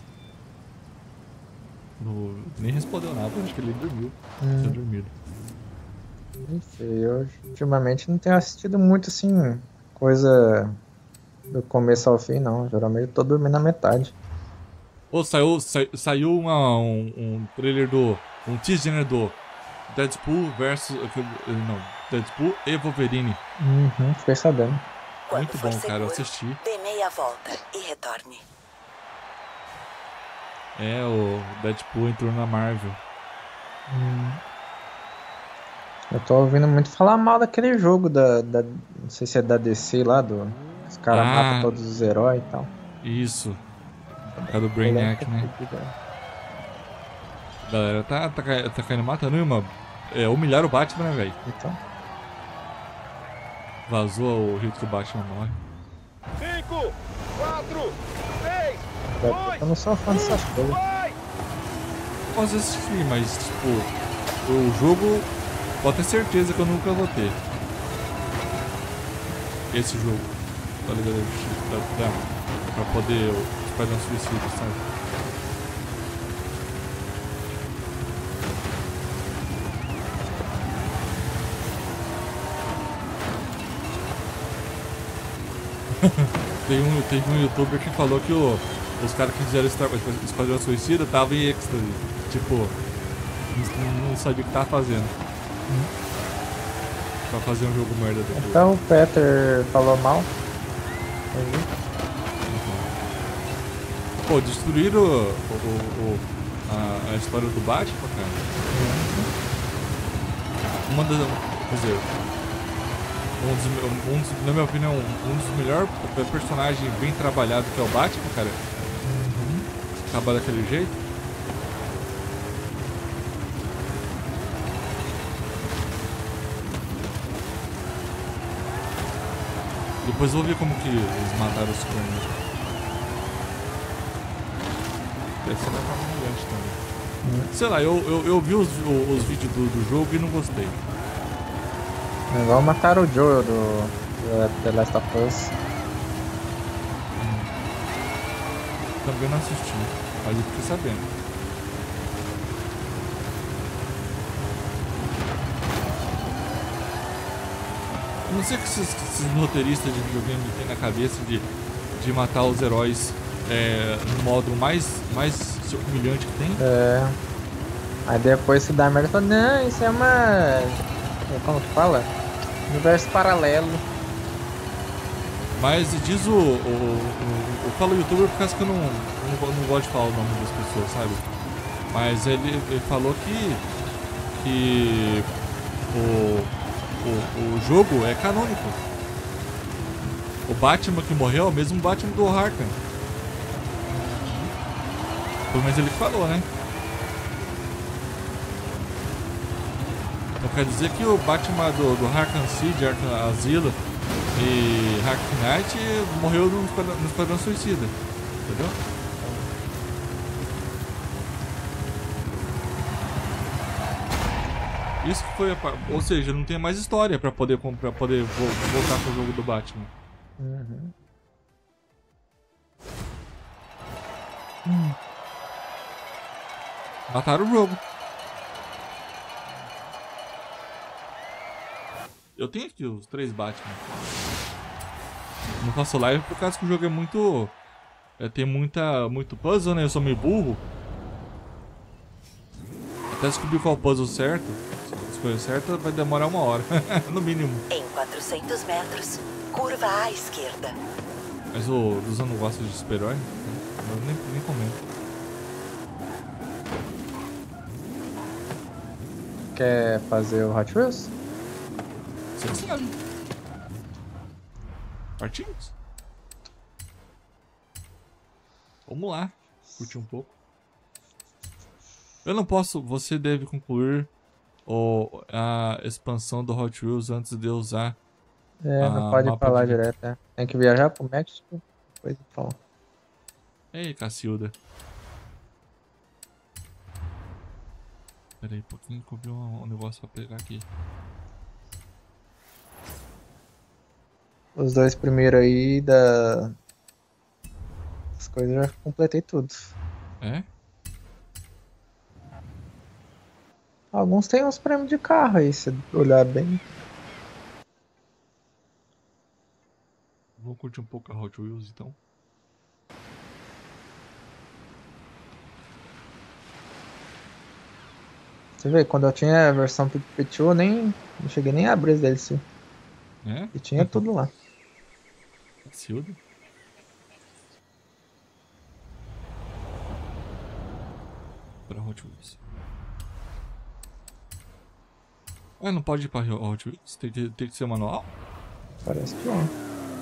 Nem respondeu nada, acho que ele dormiu. Tinha dormido. Não sei, eu ultimamente não tenho assistido muito assim, coisa do começo ao fim não. Geralmente eu tô dormindo na metade. Saiu um trailer um teaser, né, do Deadpool versus... Não, Deadpool e Wolverine. Fiquei sabendo. Quando Muito for bom, cara, eu seguro, assisti. dê meia volta e retorne. É, o Deadpool entrou na Marvel. Eu tô ouvindo muito falar mal daquele jogo não sei se é da DC lá, os caras matam todos os heróis e tal. Isso. É do Polêmica Brainiac, né? fodida. A galera tá caindo matando, irmão. Humilharam o Batman, né, velho? Então, Vazou o jeito que o Batman morre. 5, 4, 3, eu não sou fã dessas coisas. vai! Posso assistir, mas, tipo, o jogo, pode ter certeza que eu nunca vou ter. Esse jogo, tá ligado? Pra poder fazer um suicídio, sabe? Teve um youtuber que falou que os caras que fizeram Esquadrão Suicida estavam em êxtase. Tipo, não sabia o que tava fazendo. Pra fazer um jogo merda depois. Então o Peter falou mal. Pô, destruíram a história do Batman, cara. Quer dizer, na minha opinião, um dos melhores personagens bem trabalhado que é o Batman, cara. Acabar daquele jeito. Depois eu vou ver como que eles mataram o Superman. Deve ser uma forma humilhante também. Sei lá, eu vi os vídeos do jogo e não gostei. Igual mataram o Joel do The Last of Us. Também não assisti, mas eu fiquei sabendo. Eu não sei o que esses roteiristas de videogame têm na cabeça de matar os heróis no modo mais humilhante que tem. É. Aí depois se dá merda, fala, não, isso é uma... Como que fala? Universo paralelo. Mas diz eu falo youtuber por causa que eu não gosto de falar o nome das pessoas, sabe? Mas ele falou que o jogo é canônico. O Batman que morreu é o mesmo Batman do Arkham. Pelo menos ele falou, né? Então quer dizer que o Batman do Arkham City, Arkham Asylum e Arkham Knight morreu no Esquadrão Suicida. Entendeu? Isso que foi ou seja, não tem mais história pra poder voltar pro jogo do Batman. Mataram o jogo. Eu tenho aqui os 3 Batman. Não faço live por causa que o jogo é muito... tem muito puzzle, né? Eu sou meio burro. Até descobrir qual puzzle certo. Se a escolha certa vai demorar 1 hora. No mínimo. Em 400 metros, curva à esquerda. Mas o Luzão não gosta de super-herói? Eu nem comento. Quer fazer o Hot Wheels? Você sabe. Partimos? Vamos lá. Curtir um pouco. Eu não posso... Você deve concluir a expansão do Hot Wheels antes de eu usar... não pode falar direto, né? Tem que viajar pro México, depois fala. Ei, Cacilda. Pera aí, um pouquinho que eu vi um negócio pra pegar aqui. Os 2 primeiros aí as coisas eu já completei tudo. É? Alguns tem uns prêmios de carro aí, se olhar bem. Vou curtir um pouco a Hot Wheels então. Você vê, quando eu tinha a versão Pichu, eu não cheguei nem a abrir as DLC. É? E tinha tudo lá. Cacilda. Para Hot Wheels. Ah, não pode ir pra Hot Wheels? Tem que ser manual? Parece que é.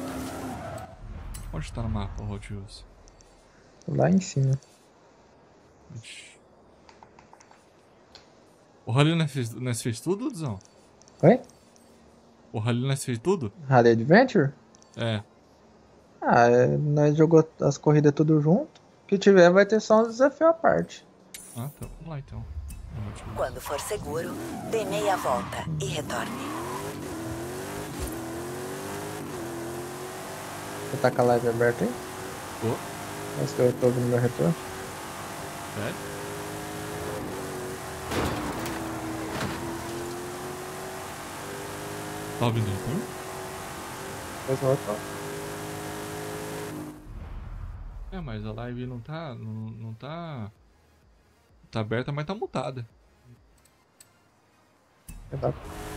Onde tá no mapa o Hot Wheels? Lá em cima. Ixi. O Rally nós fez tudo, Duzão? Oi? O Rally nós fez tudo? Rally Adventure? É. Ah, nós jogou as corridas tudo junto. O que tiver vai ter só um desafio à parte. Ah, tá. Vamos lá então. Quando for seguro, dê meia volta e retorne. Você tá com a live aberta aí? Tô. Acho que eu tô ouvindo meu retorno. É? Tá ouvindo então? Depois volta. É, mas a live não tá. Não tá. Tá aberta, mas tá mutada. Exato.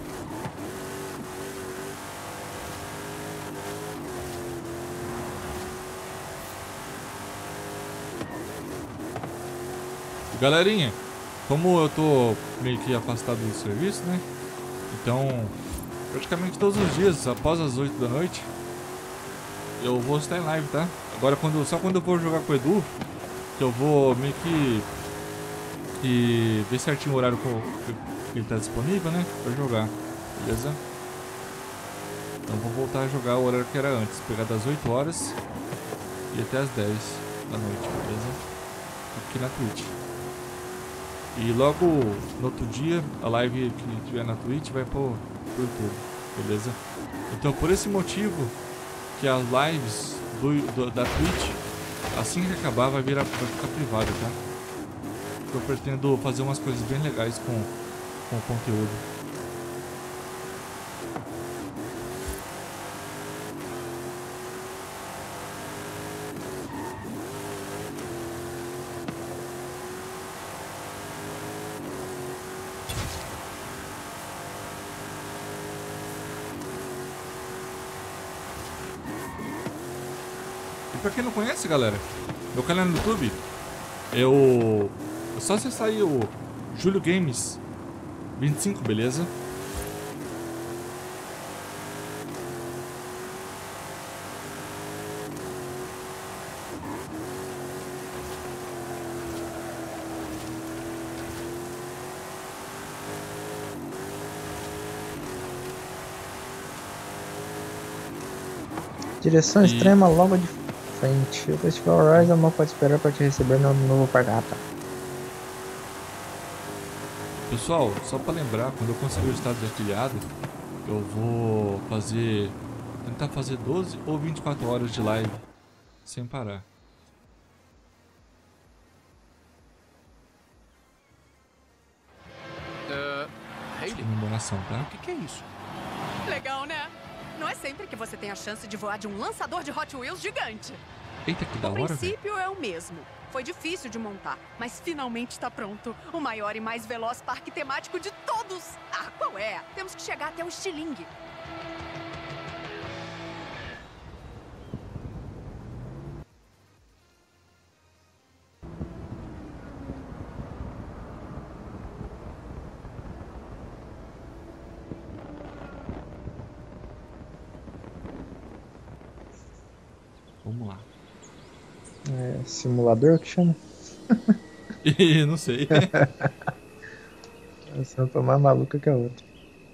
Galerinha, como eu tô meio que afastado do serviço, né? Então, praticamente todos os dias, após as 8 da noite, eu vou estar em live, tá? Agora, só quando eu for jogar com o Edu, que eu vou meio que ver certinho o horário que ele tá disponível, né? Pra jogar, beleza? Então, vou voltar a jogar o horário que era antes, pegar das 8 horas e até as 10 da noite, beleza? Aqui na Twitch. E logo no outro dia, a live que tiver na Twitch vai pro YouTube, beleza? Então por esse motivo que as lives da Twitch, assim que acabar, vai ficar privada, tá? Eu pretendo fazer umas coisas bem legais com o conteúdo. Pra quem não conhece, galera, meu canal no YouTube, é só acessar aí o Julio Games 25, beleza? Direção extrema logo de frente. O Festival Horizon não pode esperar para te receber no novo Pargata. Pessoal, só pra lembrar, quando eu conseguir o estado de afiliado, eu vou tentar fazer 12 ou 24 horas de live sem parar. Hayley, Comemoração, tá? o que é isso? Legal, né? Não é sempre que você tem a chance de voar de um lançador de Hot Wheels gigante. Eita, que da O hora, velho. princípio é o mesmo. Foi difícil de montar, mas finalmente está pronto. O maior e mais veloz parque temático de todos. Ah, qual é? Temos que chegar até o estilingue. Vamos lá. É simulador que chama? Ih, não sei. Essa foi mais maluca que a outra.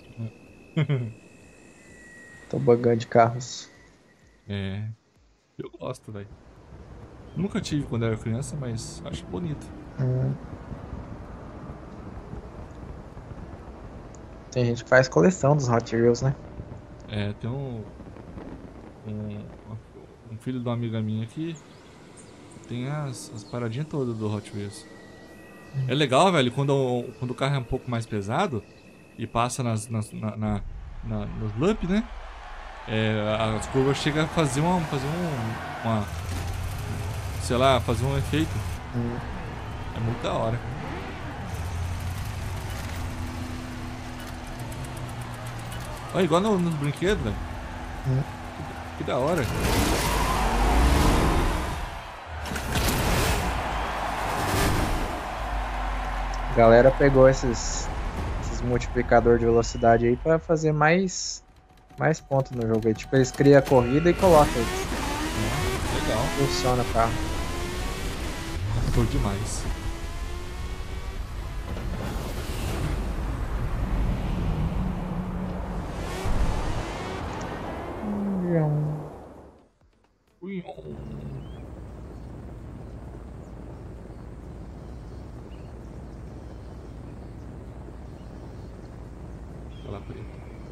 Tobogã de carros. É. Eu gosto, velho. Nunca tive quando era criança, mas acho bonito. Tem gente que faz coleção dos Hot Wheels, né? É, tem um filho de uma amiga minha que tem as paradinhas todas do Hot Wheels. É legal, velho, quando o carro é um pouco mais pesado e passa nos loop, né? As curvas chegam a fazer sei lá, fazer um efeito. É muito da hora. Olha, igual nos brinquedos, velho. Que da hora. A galera pegou esses uns multiplicador de velocidade aí pra fazer mais pontos no jogo aí. Tipo, eles criam a corrida e colocam. Legal. Funciona o carro. Foi demais. Ui. Lá preta.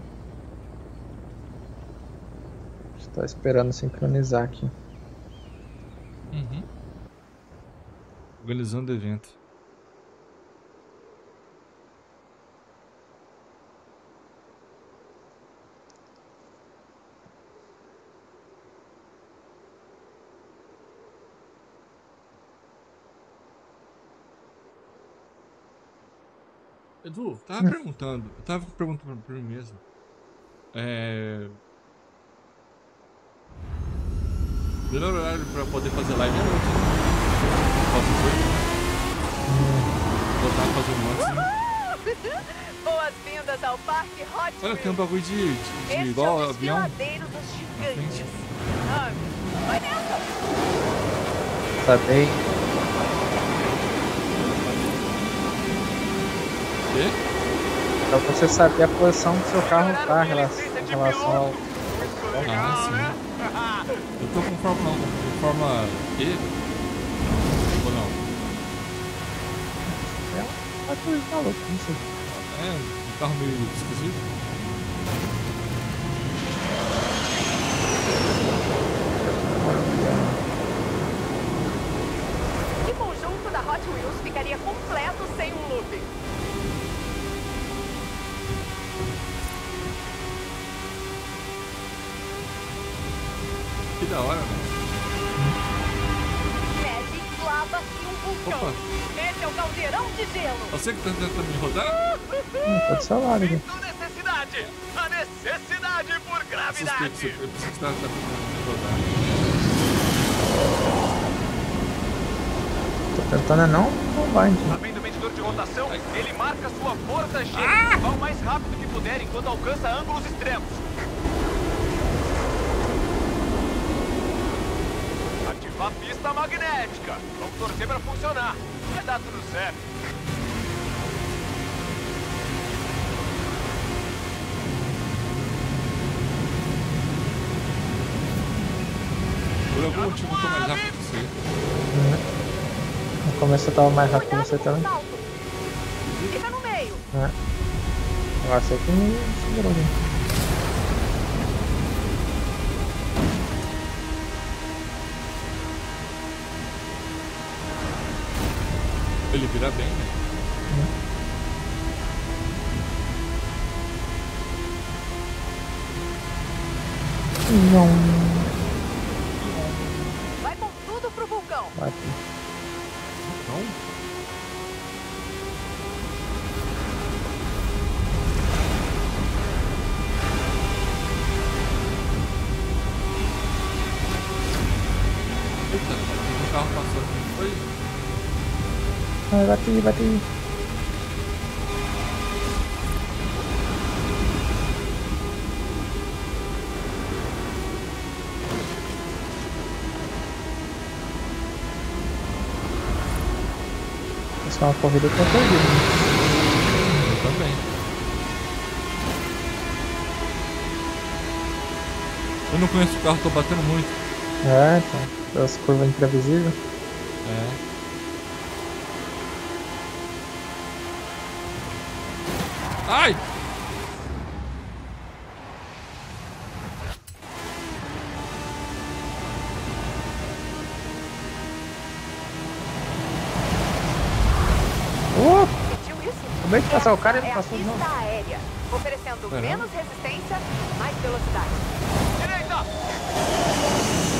Estou esperando sincronizar aqui. Uhum. Organizando evento. Edu, tava perguntando pra mim mesmo. Melhor horário pra poder fazer live é noite, né? Faço coisa, né? Vou estar fazendo antes, né? Boas-vindas ao Parque Hot Olha, tem um Wheels. bagulho de Este igual é o avião. desfiladeiro dos gigantes. frente. Vai nessa! Tá bem. Quê? Pra você saber a posição que seu carro tá em relação ao. Ah, sim. Eu tô com forma E? Ou não? É uma coisa maluca, não sei. É, um carro meio esquisito. Que conjunto da Hot Wheels ficaria completo sem um looping? Que da hora, mano. Neve, lava e um vulcão. Opa. Esse é o caldeirão de gelo. Você que tá tentando me rodar? Pode ser lá, né? Necessidade! A necessidade por gravidade! Eu preciso que você tá tentando me rodar. Tô tentando não vai, gente. Abrindo o medidor de rotação, ele marca sua força G. Vá o mais rápido que puder enquanto alcança ângulos extremos. Ativar a pista magnética. Vamos torcer pra funcionar. Vai dar tudo certo. Por algum motivo eu tô mais rápido que você. No começo eu tava mais rápido que Cuidado você com o também. salto. Fica no meio. Agora você que me segurou, né? Ele vira bem, né? Não. Vai com tudo pro vulcão. Bate. Não? Eita, o carro passou aqui. Foi? Ai, bate. Isso é uma corrida que eu perdi, né? Eu também. Eu não conheço o carro, tô batendo muito. É, então. As curvas imprevisíveis. É. Ai! Sentiu isso? Como é que passar o cara e Essa não é a passou de pista novo? aérea, oferecendo Caramba. menos resistência, mais velocidade. Direita!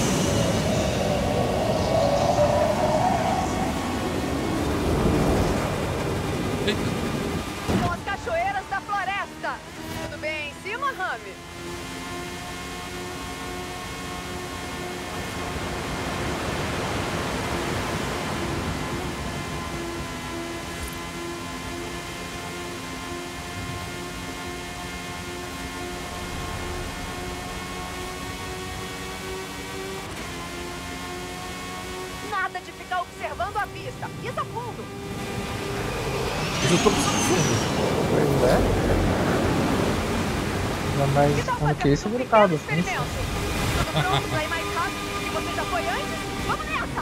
Eita! São as cachoeiras da floresta. Tudo bem em cima, Rami? nada de ficar observando a pista. Pisa fundo. Mas eu tô pisando fundo. Pois é. Ainda mais como que isso vira o carro do fim. Tudo pronto pra ir mais rápido do que você já foi antes? Vamos nessa!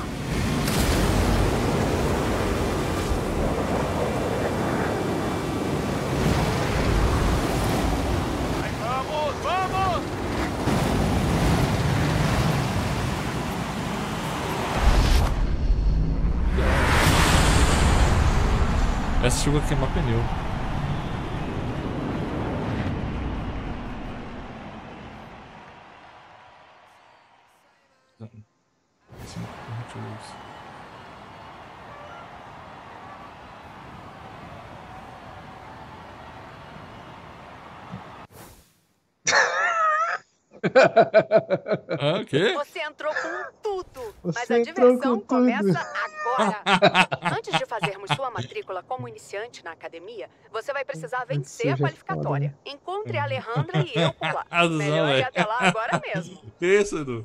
Vamos, vamos! Essa chegou a queimar pneu. Ah, o quê? Você entrou com tudo, mas Você a entrou diversão com tudo. começa agora. Antes de fazermos sua matrícula como iniciante na academia, você vai precisar vencer a seja qualificatória. foda, né? Encontre a Alejandra e eu por lá. Azul, Melhor ir velho. até lá agora mesmo. Que isso, Edu?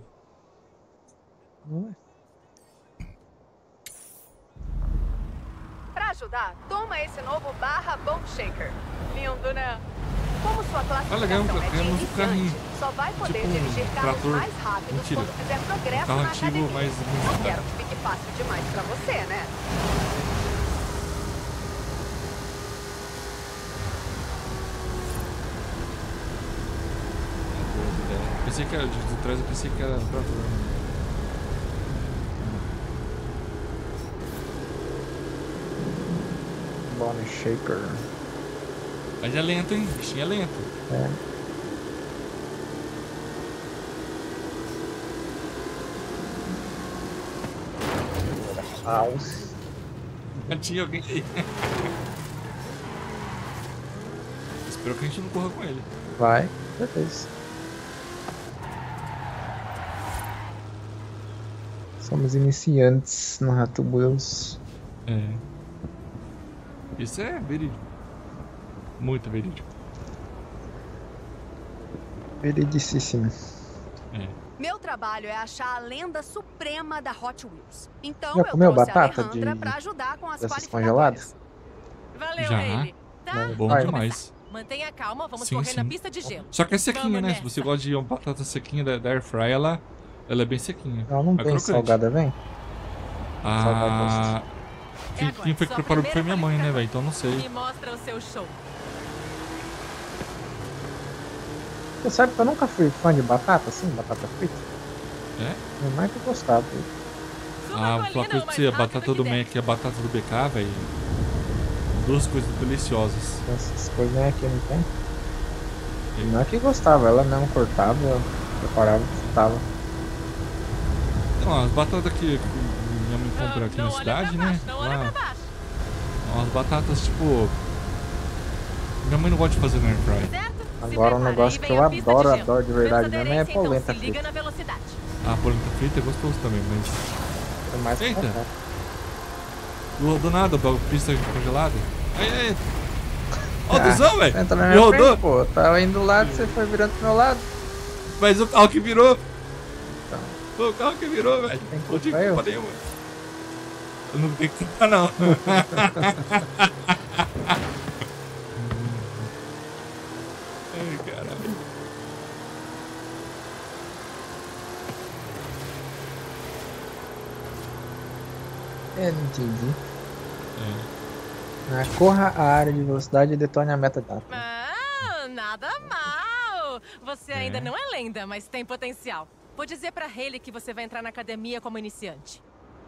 Pra ajudar, toma esse novo Bone Shaker. Lindo, né? Como sua classificação legal, é de ganhamos um iniciante, carrinho. só vai poder Tipo um dirigir carros trator. mais rápidos Mentira. quando fizer progresso Carro na antigo, academia. mas Não modificado. quero que fique fácil demais pra você, né? Pensei que era de trás, eu pensei que era trator. Bone Shaker. Mas é lento, hein? O bichinho é lento. É. House. Tinha alguém aí. Espero que a gente não corra com ele. Vai, beleza. Somos iniciantes no Hot Wheels. É. Isso é verídico. Muito verídico. Veridicíssimo. É. Meu trabalho é achar a lenda suprema da Hot Wheels. Então Já eu comeu trouxe a batata Alejandra de- pra ajudar com as dessas qualificatórias. Valeu, Já? Hayley. Tá? Não, Bom vai. demais. Mantenha calma, vamos Sim, correr sim. na pista de gelo. Só que é sequinha, Vamos né? nessa. Se você gosta de uma batata sequinha da Air Fry, ela é bem sequinha. Ela não É vem crocante. salgada, vem? Ah. Quem agora, foi que sua preparou foi minha primeira mãe, né, qualificatória. velho? Então não sei. Me mostra o seu show. Você sabe que eu nunca fui fã de batata, assim, batata frita? É? Minha mãe que gostava. Suba Ah, a vou falar colina coisa o pra mais você, a rápido batata que do der. Mac e a batata do BK, velho. Duas coisas deliciosas. Essas coisas nem aqui não tem. Minha mãe que gostava, ela mesmo cortava, preparava, frutava. Então, as batatas que minha mãe compra aqui Não na olha cidade, pra né? baixo, não olha pra Lá, baixo. umas batatas tipo. Minha mãe não gosta de fazer no Air Fry. Certo? Se Agora um prepara, negócio aí que vem eu a pista de adoro, gelo. adoro de verdade Menos mesmo é aderência, polenta então se liga frita. na velocidade. A polenta frita é gostoso também, mas. É mais que Eita. batata. Do nada, pista congelada. Aí. Ó, o Ah, Duzão, velho! Entra na Me minha rodou! frente, pô. Eu tava indo do lado, você foi virando pro meu lado. Mas o carro que virou! Então. Foi o carro que virou, velho! Tem Não culpa tive eu? culpa nenhuma. Eu não tenho culpa, não. Ai, caralho. É, não entendi. É. Corra a área de velocidade e detone a meta data. Ah, nada mal. Você ainda É. não é lenda, mas tem potencial. Vou dizer pra Hayley que você vai entrar na academia como iniciante.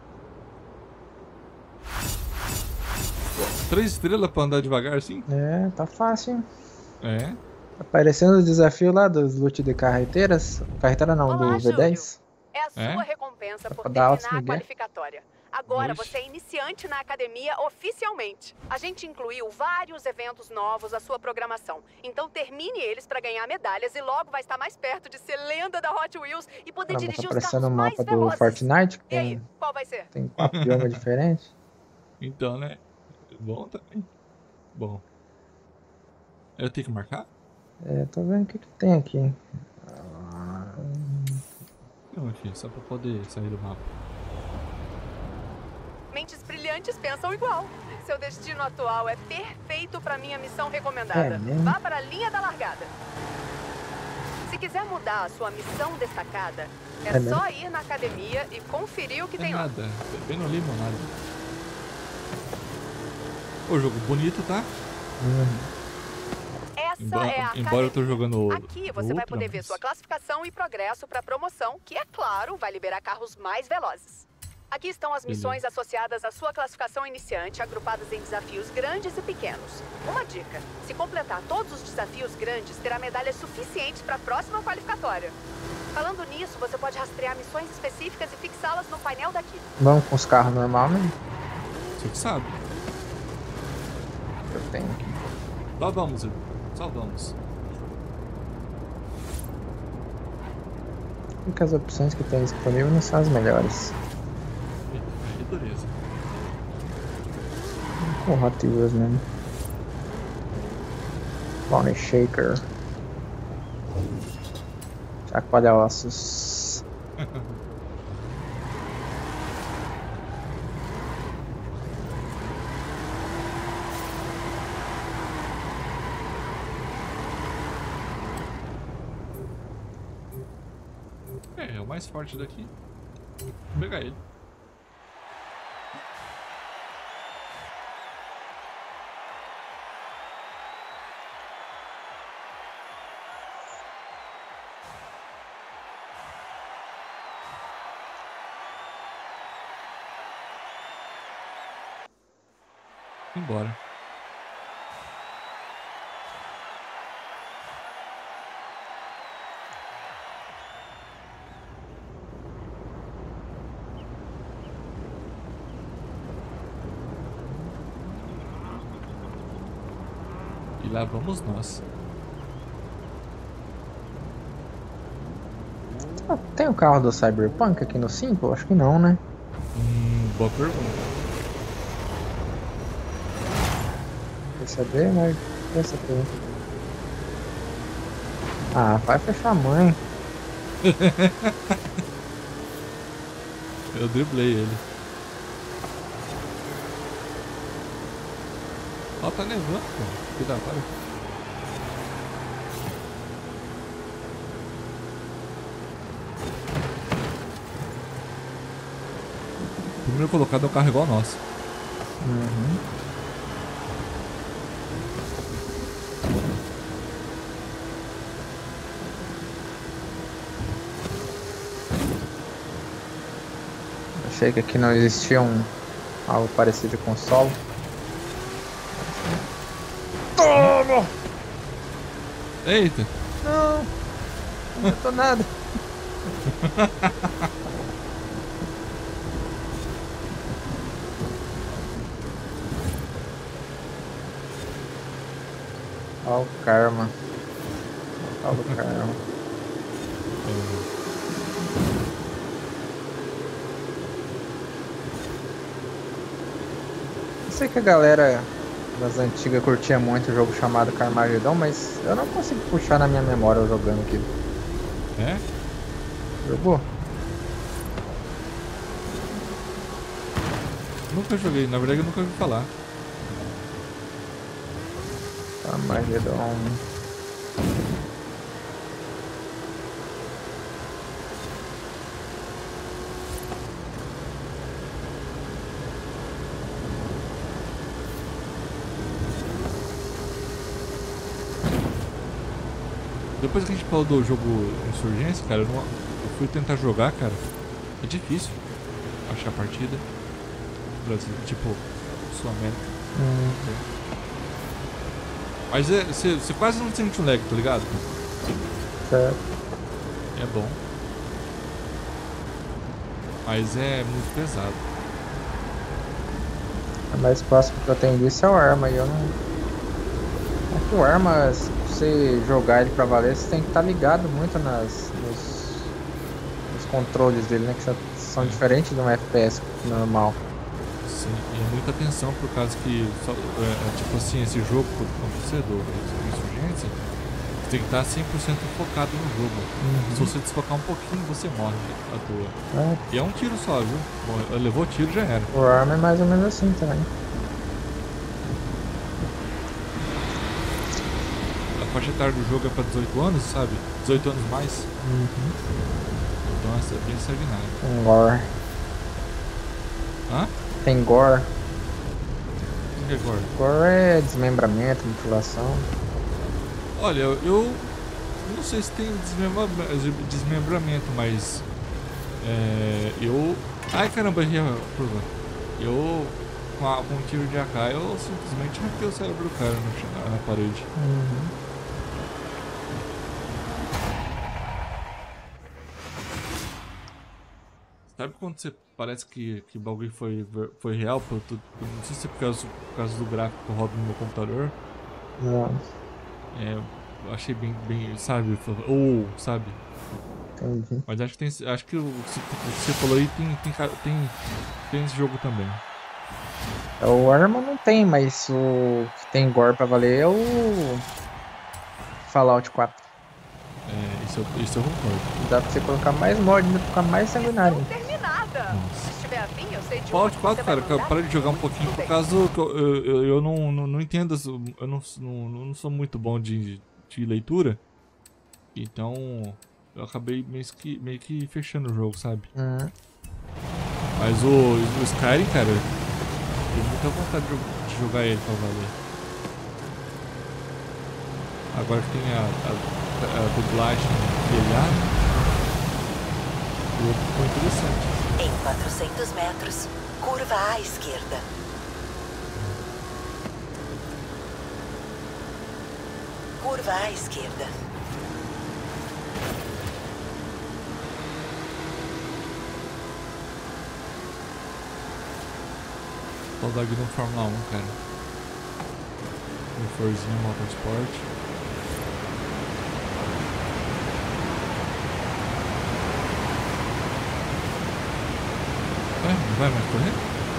3 estrelas pra andar devagar assim? É, tá fácil, hein? É. Tá parecendo o desafio lá dos loot de carreteiras. Carreteira não, Olá, do V10. É a sua É? recompensa por Pra dar altos terminar a migué. qualificatória. Agora Oxe. você é iniciante na academia oficialmente. A gente incluiu vários eventos novos à sua programação. Então termine eles pra ganhar medalhas e logo vai estar mais perto de ser lenda da Hot Wheels e poder Caramba, dirigir tá os parecendo carros o mais mapa do velozes. Fortnite, que E aí, tem, qual vai ser? tem 4 biomas diferentes. Então, né? Bom também. Bom. Eu tenho que marcar? É, tô vendo o que tem aqui. Não, aqui, só pra poder sair do mapa. Mentes brilhantes pensam igual. Seu destino atual é perfeito para minha missão recomendada. Vá para a linha da largada. Se quiser mudar a sua missão destacada, é só ir na academia e conferir o que tem lá. Nada, bem no limonada. O jogo bonito, tá? Essa é a embora eu tô jogando Aqui você vai poder ver sua classificação e progresso para promoção, que, é claro, vai liberar carros mais velozes. Aqui estão as missões associadas à sua classificação iniciante, agrupadas em desafios grandes e pequenos. Uma dica: se completar todos os desafios grandes, terá medalhas suficientes para a próxima qualificatória. Falando nisso, você pode rastrear missões específicas e fixá-las no painel daqui. Vamos com os carros normais, né? Você que sabe. Eu tenho aqui. Só vamos, irmão. Só vamos. Porque as opções que tem disponível não são as melhores. Que dureza. Com Hot Wheels mesmo. Pony Shaker. Chacoalha ossos. É o mais forte daqui. Vou pegar ele. Embora. E lá vamos nós. Ah, tem o carro do Cyberpunk aqui no 5? Acho que não, né? Boa pergunta. Quer saber, mas essa pergunta. Ah, vai fechar a mãe. Eu driblei ele. Ó, tá nevando, pô. Que da hora. O primeiro colocado é um carro igual ao nosso. Achei que aqui não existia algo parecido com o solo. Toma! Eita! Não! Não tô nada. Olha o karma. Olha o karma. Eu sei que a galera das antigas curtia muito o jogo chamado Carmageddon, mas eu não consigo puxar na minha memória eu jogando aquilo. É? Jogou? Nunca joguei, na verdade eu nunca ouvi falar. Carmageddon. Depois que a gente falou do jogo Insurgência, cara, eu fui tentar jogar, cara. É difícil achar a partida. Brasil, tipo, Sul-América. Mas você quase não sente um lag, tá ligado? Certo. É bom. Mas é muito pesado. O mais próximo que eu tenho disso é o Arma e eu não. É que o Arma, se você jogar ele pra valer, você tem que estar ligado muito nos controles dele, né? Que são diferentes de um FPS normal. Sim, e é muita atenção por causa que, tipo assim, esse jogo, como você, do Insurgência, você tem tem que estar 100% focado no jogo. Se você desfocar um pouquinho, você morre à toa. E é um tiro só, viu? Bom, levou tiro, já era. O Arma é mais ou menos assim também. A faixa etária do jogo é pra 18 anos, sabe? 18 anos mais. Então essa é bem sanguinário. Tem gore. Hã? Tem gore. O que é gore? Gore é desmembramento, mutilação. Olha, eu não sei se tem desmembramento, mas eu... Ai caramba, eu com um tiro de AK eu simplesmente arranquei o cérebro do cara na parede. Sabe quando você parece que o bagulho foi real? Eu não sei se é por causa do gráfico que roda no meu computador. Não. Eu achei bem, sabe? Sabe? Entendi. Mas acho que o que você falou aí tem esse jogo também. O Arma não tem, mas o que tem gore pra valer é o Fallout 4. Isso eu concordo. Dá pra você colocar mais mod, ainda ficar mais sanguinário. Não terminada. Se estiver afim, eu sei de Fallout onde 4, você vai cara, eu mandar. parei de jogar um pouquinho por causa que eu não entendo, eu não sou muito bom de leitura, então eu acabei meio que fechando o jogo, sabe? Mas o Skyrim, cara, eu tenho muita vontade de jogar ele pra valer. Agora que tem a dublagem brilhada, ficou interessante. Em 400 metros, curva à esquerda. Curva à esquerda. Saudade no Fórmula 1, cara. No Forzinho Motorsport. Não vai mais correr?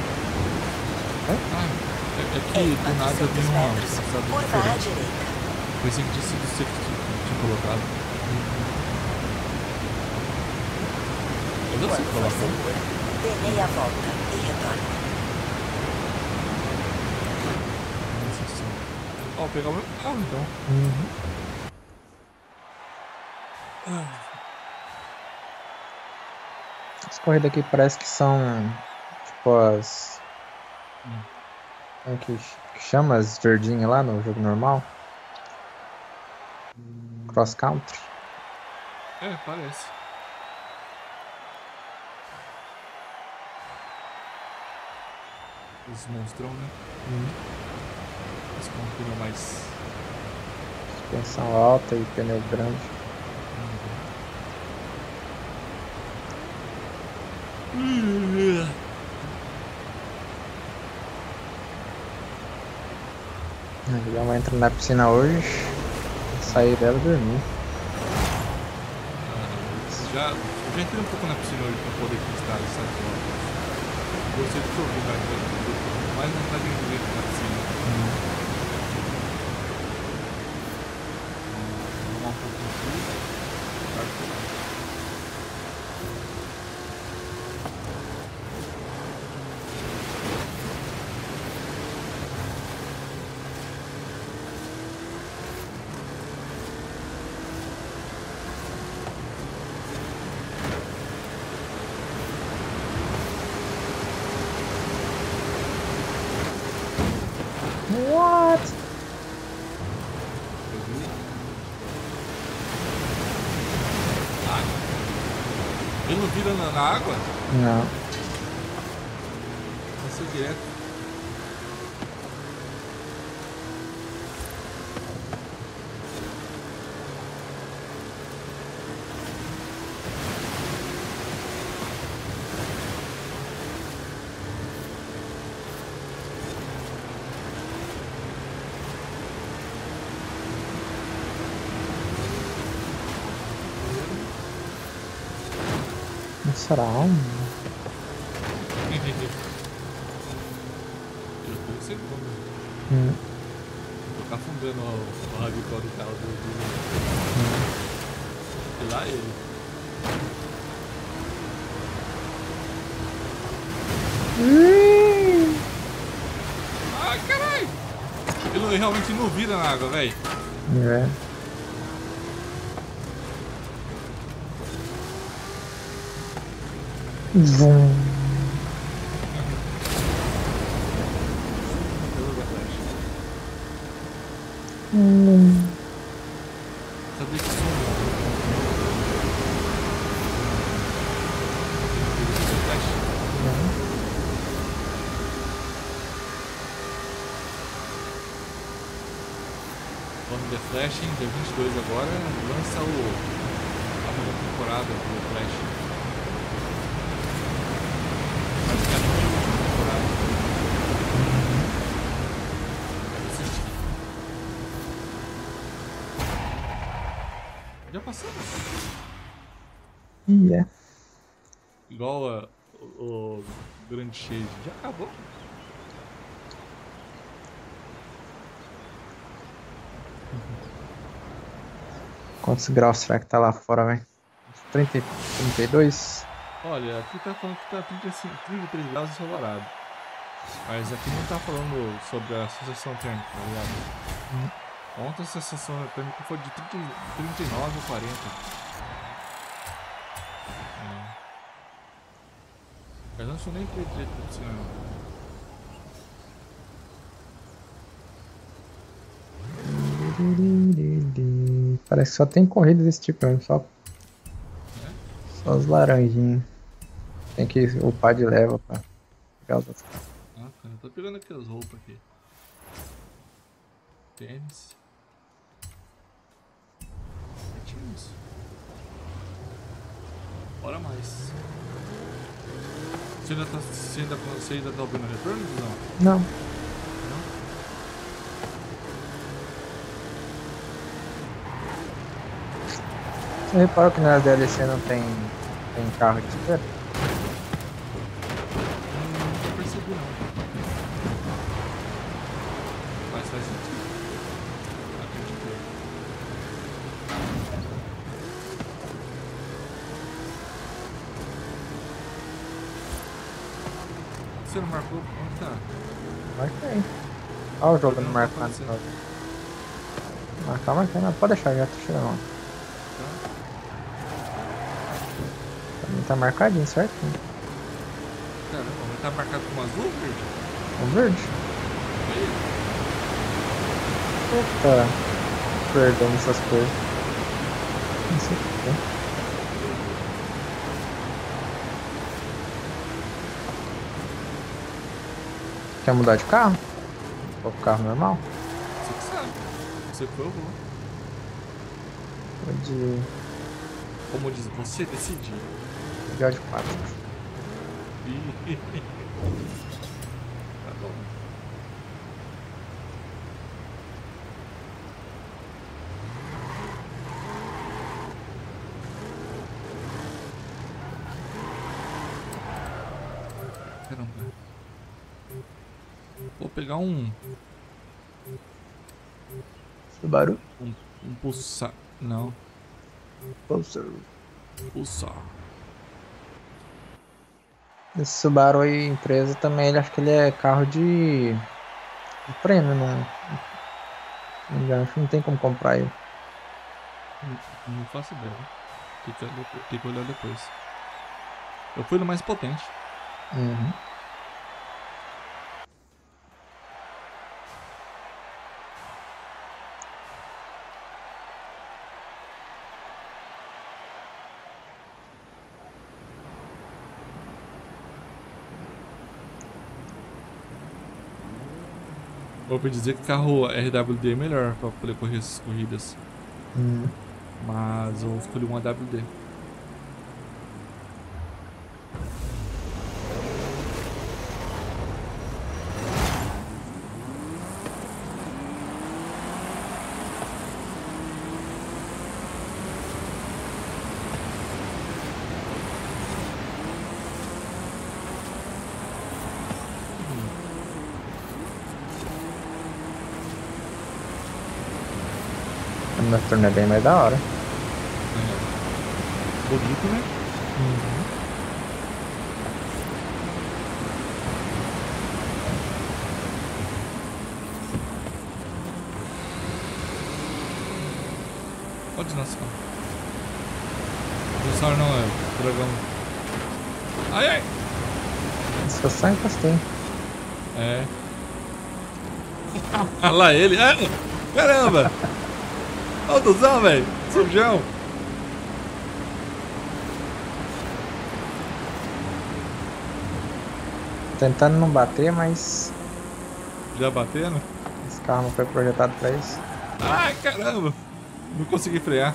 É que do nada eu vi uma passada Curva à diferente. direita. Pensei que tinha sido você que tinha colocado. Eu não sei Quando for colocar. seguro, dê meia volta e retorne. Nossa senhora. Ó, pegar o meu carro então. As corridas aqui parece que são tipo as. Como que chama as verdinhas lá no jogo normal? Cross country. Parece. Os monstrão, né? Esse com um pneu mais. Suspensão alta e pneu grande. Já vou entrar na piscina hoje. Sair dela e dormir. Já entrei um pouco na piscina hoje pra poder testar essa foto. Gostei do jogo, cara. Mais vontade de ver na piscina. Vou tomar um pouquinho de tudo. What? Ele não vira na água? Não. Passou direto. Será? Eu tô em segundo. Tô afundando vendo o radical do carro do... E lá ele. Ai, caralho! Ele realmente não vira na água, velho. É. Vum. Sabia que som. Falando de Flash, hein? Dia 22 agora lança a nova temporada do Flash. Praticamente a última temporada. Assistir. Já passamos. Yeah. Igual o Grande Shade. Já acabou. Quantos graus será que tá lá fora, velho? 30, 32? Olha, aqui tá falando que tá 33 graus ensolarado. Mas aqui não tá falando sobre a sensação térmica, tá ligado? Ontem a sensação térmica foi de 39 a 40. Mas não sou nem direito assim, não. Parece que só tem corrida desse tipo mesmo, só os laranjinhos. Tem que upar de leva pra pegar os outros. Ah, cara, eu tô pegando aqui as roupas aqui. Tênis. Tênis. Bora mais. Você ainda tá ouvindo o retorno ou não? Não. Você reparou que na DLC não tem carro de espera? Não percebi não. Mas faz sentido. Acredito. Você não marcou? Onde tá? Marquei. Olha o jogo não marcando. Marcar, não. Pode deixar, já tô chegando lá. Pra mim tá marcadinho, certinho. Caramba, mas tá marcado com azul ou verde? O verde? Eita. Perdão essas coisas. Não sei o que é. Quer mudar de carro? Ou pro carro normal? Você que sabe. Você que foi, eu vou. Pode Como diz, você decide. ligar de 4. Tá bom. Caramba. Vou pegar um Subaru? um pulsar. Não, Pulsar. pulsar. Esse Subaru aí, empresa também, ele acho que ele é carro de prêmio, não me engano, acho que não tem como comprar ele. Não faço ideia. Tem que olhar depois. Eu fui no mais potente. Uhum. Ouvi dizer que carro RWD é melhor pra poder correr essas corridas. Mas eu escolhi um AWD. O Noturno é bem mais da hora. Bonito, né? Olha o dinossauro. Dinossauro não, é dragão. Ai, ai! Isso eu só encostei. É. Olha lá ele. Ai, caramba! Olha o Duzão, velho. Sujão. Tentando não bater, mas Já batendo? esse carro não foi projetado pra isso. Ai, caramba! Não consegui frear.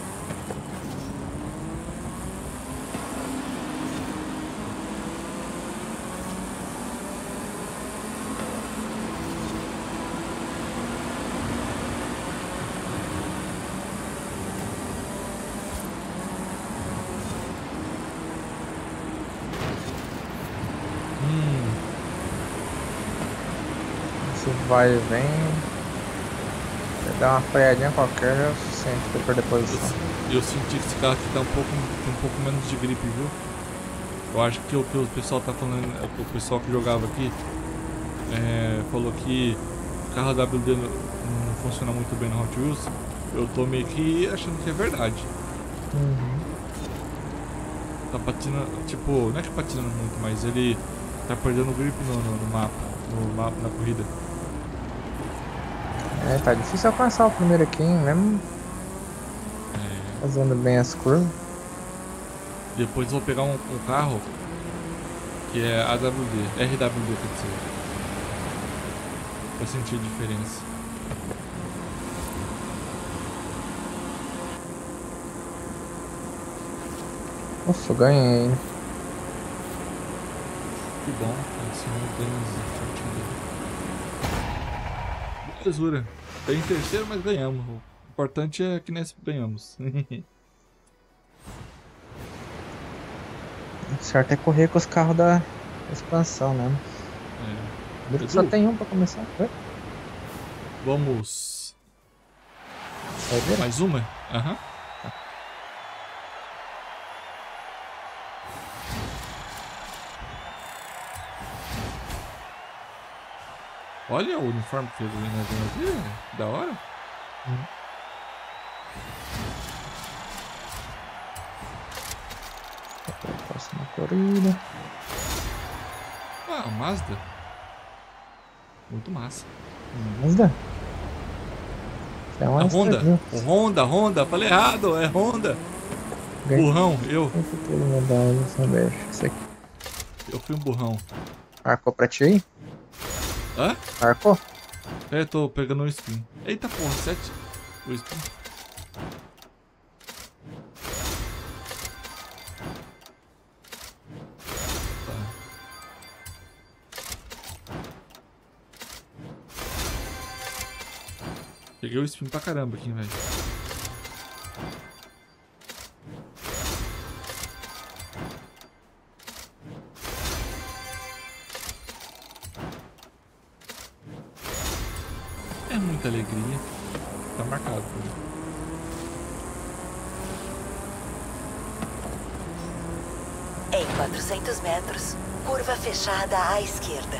Se vai e vem. Se dar uma freadinha qualquer, já é o suficiente pra perder posição. Eu senti que esse carro aqui tá um pouco menos de gripe, viu? Eu acho que o que o pessoal tá falando, o pessoal que jogava aqui falou que o carro WD não funciona muito bem no Hot Wheels. Eu tô meio que achando que é verdade. Tá patinando, tipo, não é que patinando muito, mas ele tá perdendo grip no mapa, na corrida. É, tá difícil alcançar o primeiro aqui, hein? Mesmo fazendo bem as curvas. Depois eu vou pegar um carro que é RWD, quer dizer. Pra sentir a diferença. Nossa, eu ganhei. Que bom, assim não tem belezura. Tem em terceiro, mas ganhamos. O importante é que nós ganhamos. O certo é correr com os carros da expansão, né? Edu, Só tem um pra começar. vamos. Vai Mais uma? Aham. Olha o uniforme que ele aqui, da hora. Próxima corrida. Ah, Mazda. Muito massa. Mazda? É uma Honda, falei errado, é Honda. Burrão, eu. Isso aqui. Eu fui um burrão. Marcou pra ti aí? Hã? Marcou? É, tô pegando o spin. Eita porra, 7. O spin. Tá. Peguei o spin pra caramba aqui, velho. É muita alegria. Tá marcado. Em 400 metros, curva fechada à esquerda.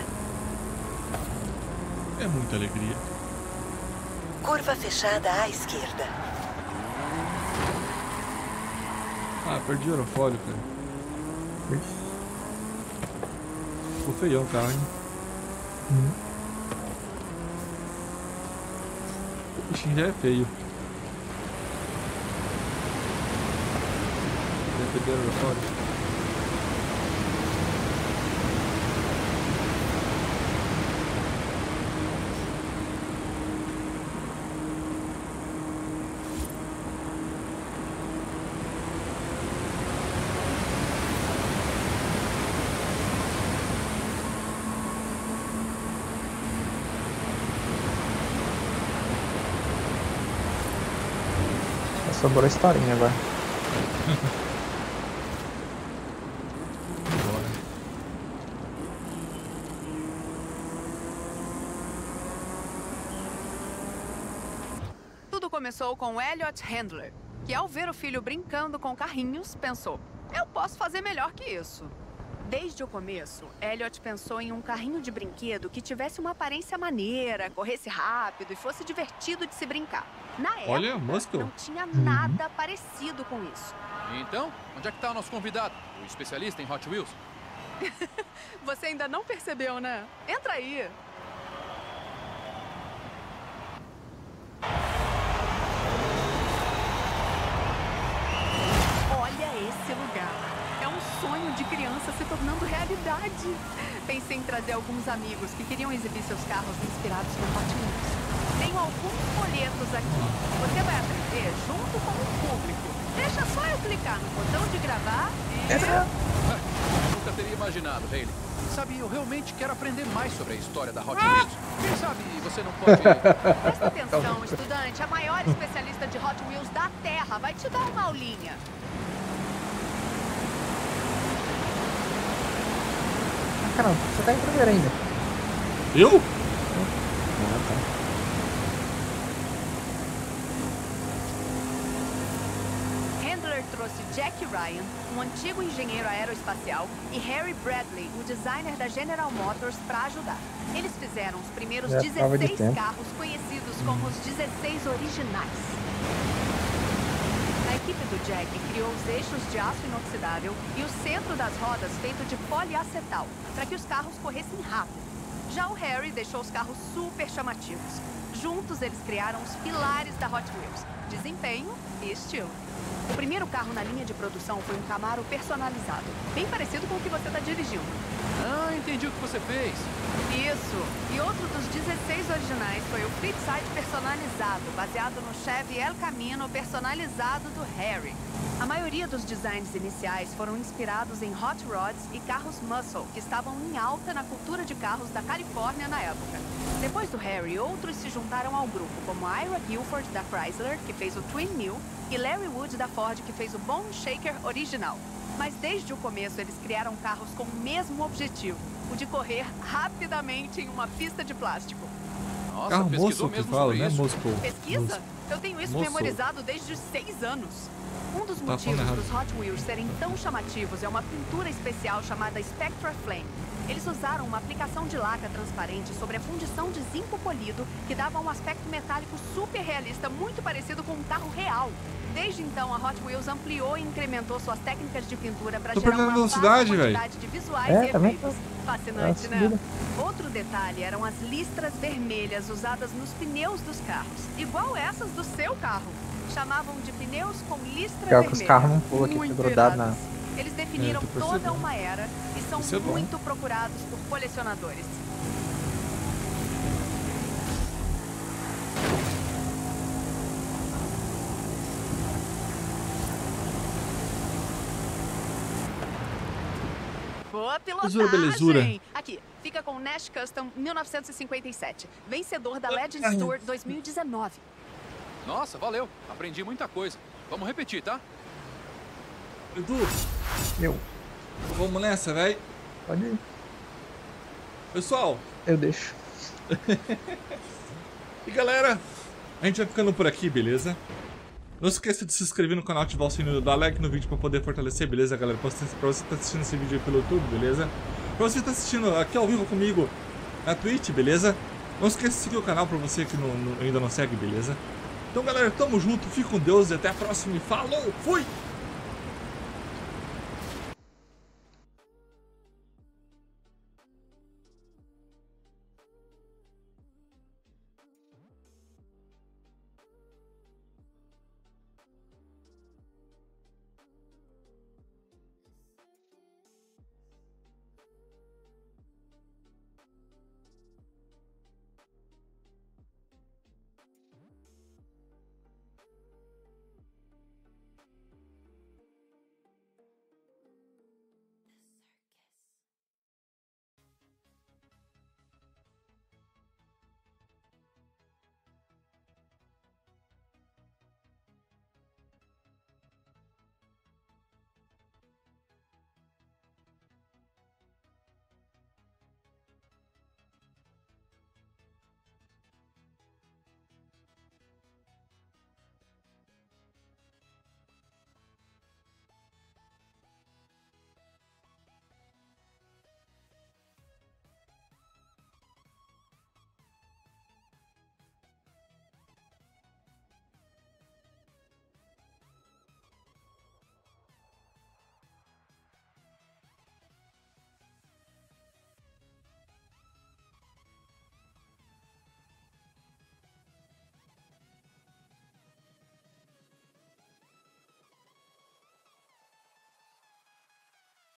É muita alegria. Curva fechada à esquerda. Ah, perdi o aerofólio, cara. Ficou feião o carro, hein? O bichinho já é feio. Deve perder o aerofólio. Sobrou a historinha agora. Bora. Tudo começou começou com Elliot Handler, que ao ver o filho brincando com carrinhos, pensou: eu posso fazer melhor que isso. Desde o começo, Elliot pensou em um carrinho de brinquedo que tivesse uma aparência maneira, corresse rápido e fosse divertido de se brincar. Na época, não tinha nada parecido com isso. Então, onde é que tá o nosso convidado? O especialista em Hot Wheels? Você ainda não percebeu, né? Entra aí. Olha esse lugar. É um sonho de criança se tornando realidade. Pensei em trazer alguns amigos que queriam exibir seus carros inspirados no Hot Wheels. Tenho alguns folhetos aqui. Você vai aprender junto com o público. Deixa só eu clicar no botão de gravar e... Nunca teria imaginado, Hayley. Sabe, eu realmente quero aprender mais sobre a história da Hot Wheels. Quem sabe você não pode... Presta atenção, estudante. A maior especialista de Hot Wheels da Terra vai te dar uma aulinha. Caramba, você tá em primeiro ainda. Eu? Ah, tá. Trouxe Jack Ryan, um antigo engenheiro aeroespacial, e Harry Bradley, o designer da General Motors, para ajudar. Eles fizeram os primeiros 16 carros conhecidos como os 16 originais. A equipe do Jack criou os eixos de aço inoxidável e o centro das rodas feito de poliacetal, para que os carros corressem rápido. Já o Harry deixou os carros super chamativos. Juntos eles criaram os pilares da Hot Wheels: desempenho e estilo. O primeiro carro na linha de produção foi um Camaro personalizado, bem parecido com o que você está dirigindo. Ah, entendi o que você fez. Isso. E outro dos 16 originais foi o Flipside personalizado, baseado no Chevy El Camino personalizado do Harry. A maioria dos designs iniciais foram inspirados em hot rods e carros muscle, que estavam em alta na cultura de carros da Califórnia na época. Depois do Harry, outros se juntaram ao grupo, como Ira Guilford, da Chrysler, que fez o Twin Mill, e Larry Wood, da Ford, que fez o Bone Shaker original. Mas desde o começo, eles criaram carros com o mesmo objetivo: o de correr rapidamente em uma pista de plástico. Nossa, carro pesquisou moço mesmo que fala, sobre né? isso? Moscou. Pesquisa? Eu tenho isso Moço. memorizado desde os 6 anos. Um dos Tá motivos falando dos Hot Wheels serem tão chamativos é uma pintura especial chamada Spectra Flame. Eles usaram uma aplicação de laca transparente sobre a fundição de zinco polido que dava um aspecto metálico super realista, muito parecido com um carro real. Desde então, a Hot Wheels ampliou e incrementou suas técnicas de pintura para gerar uma vasta quantidade de visuais e efeitos. Fascinante, né? Outro detalhe eram as listras vermelhas usadas nos pneus dos carros, igual essas do seu carro. Chamavam de pneus com listra vermelha. Que os carros não pulam aqui, tá grudado na... Eles definiram toda uma era e são muito procurados por colecionadores. Boa pilotagem! Belezura. Aqui, fica com o Nash Custom 1957, vencedor da Legends Tour 2019. Nossa, valeu. Aprendi muita coisa. Vamos repetir, tá? Edu, Eu. vamos nessa, velho. Pode ir. Pessoal. Eu deixo. E galera, a gente vai ficando por aqui, beleza? Não se esqueça de se inscrever no canal, ativar o sininho, dar like no vídeo pra poder fortalecer, beleza, galera? Pra você estar assistindo esse vídeo aí pelo YouTube, beleza? Pra você estar assistindo aqui ao vivo comigo na Twitch, beleza? Não se esqueça de seguir o canal pra você que ainda não segue, beleza? Então, galera, tamo junto, fique com Deus e até a próxima. E falou, fui!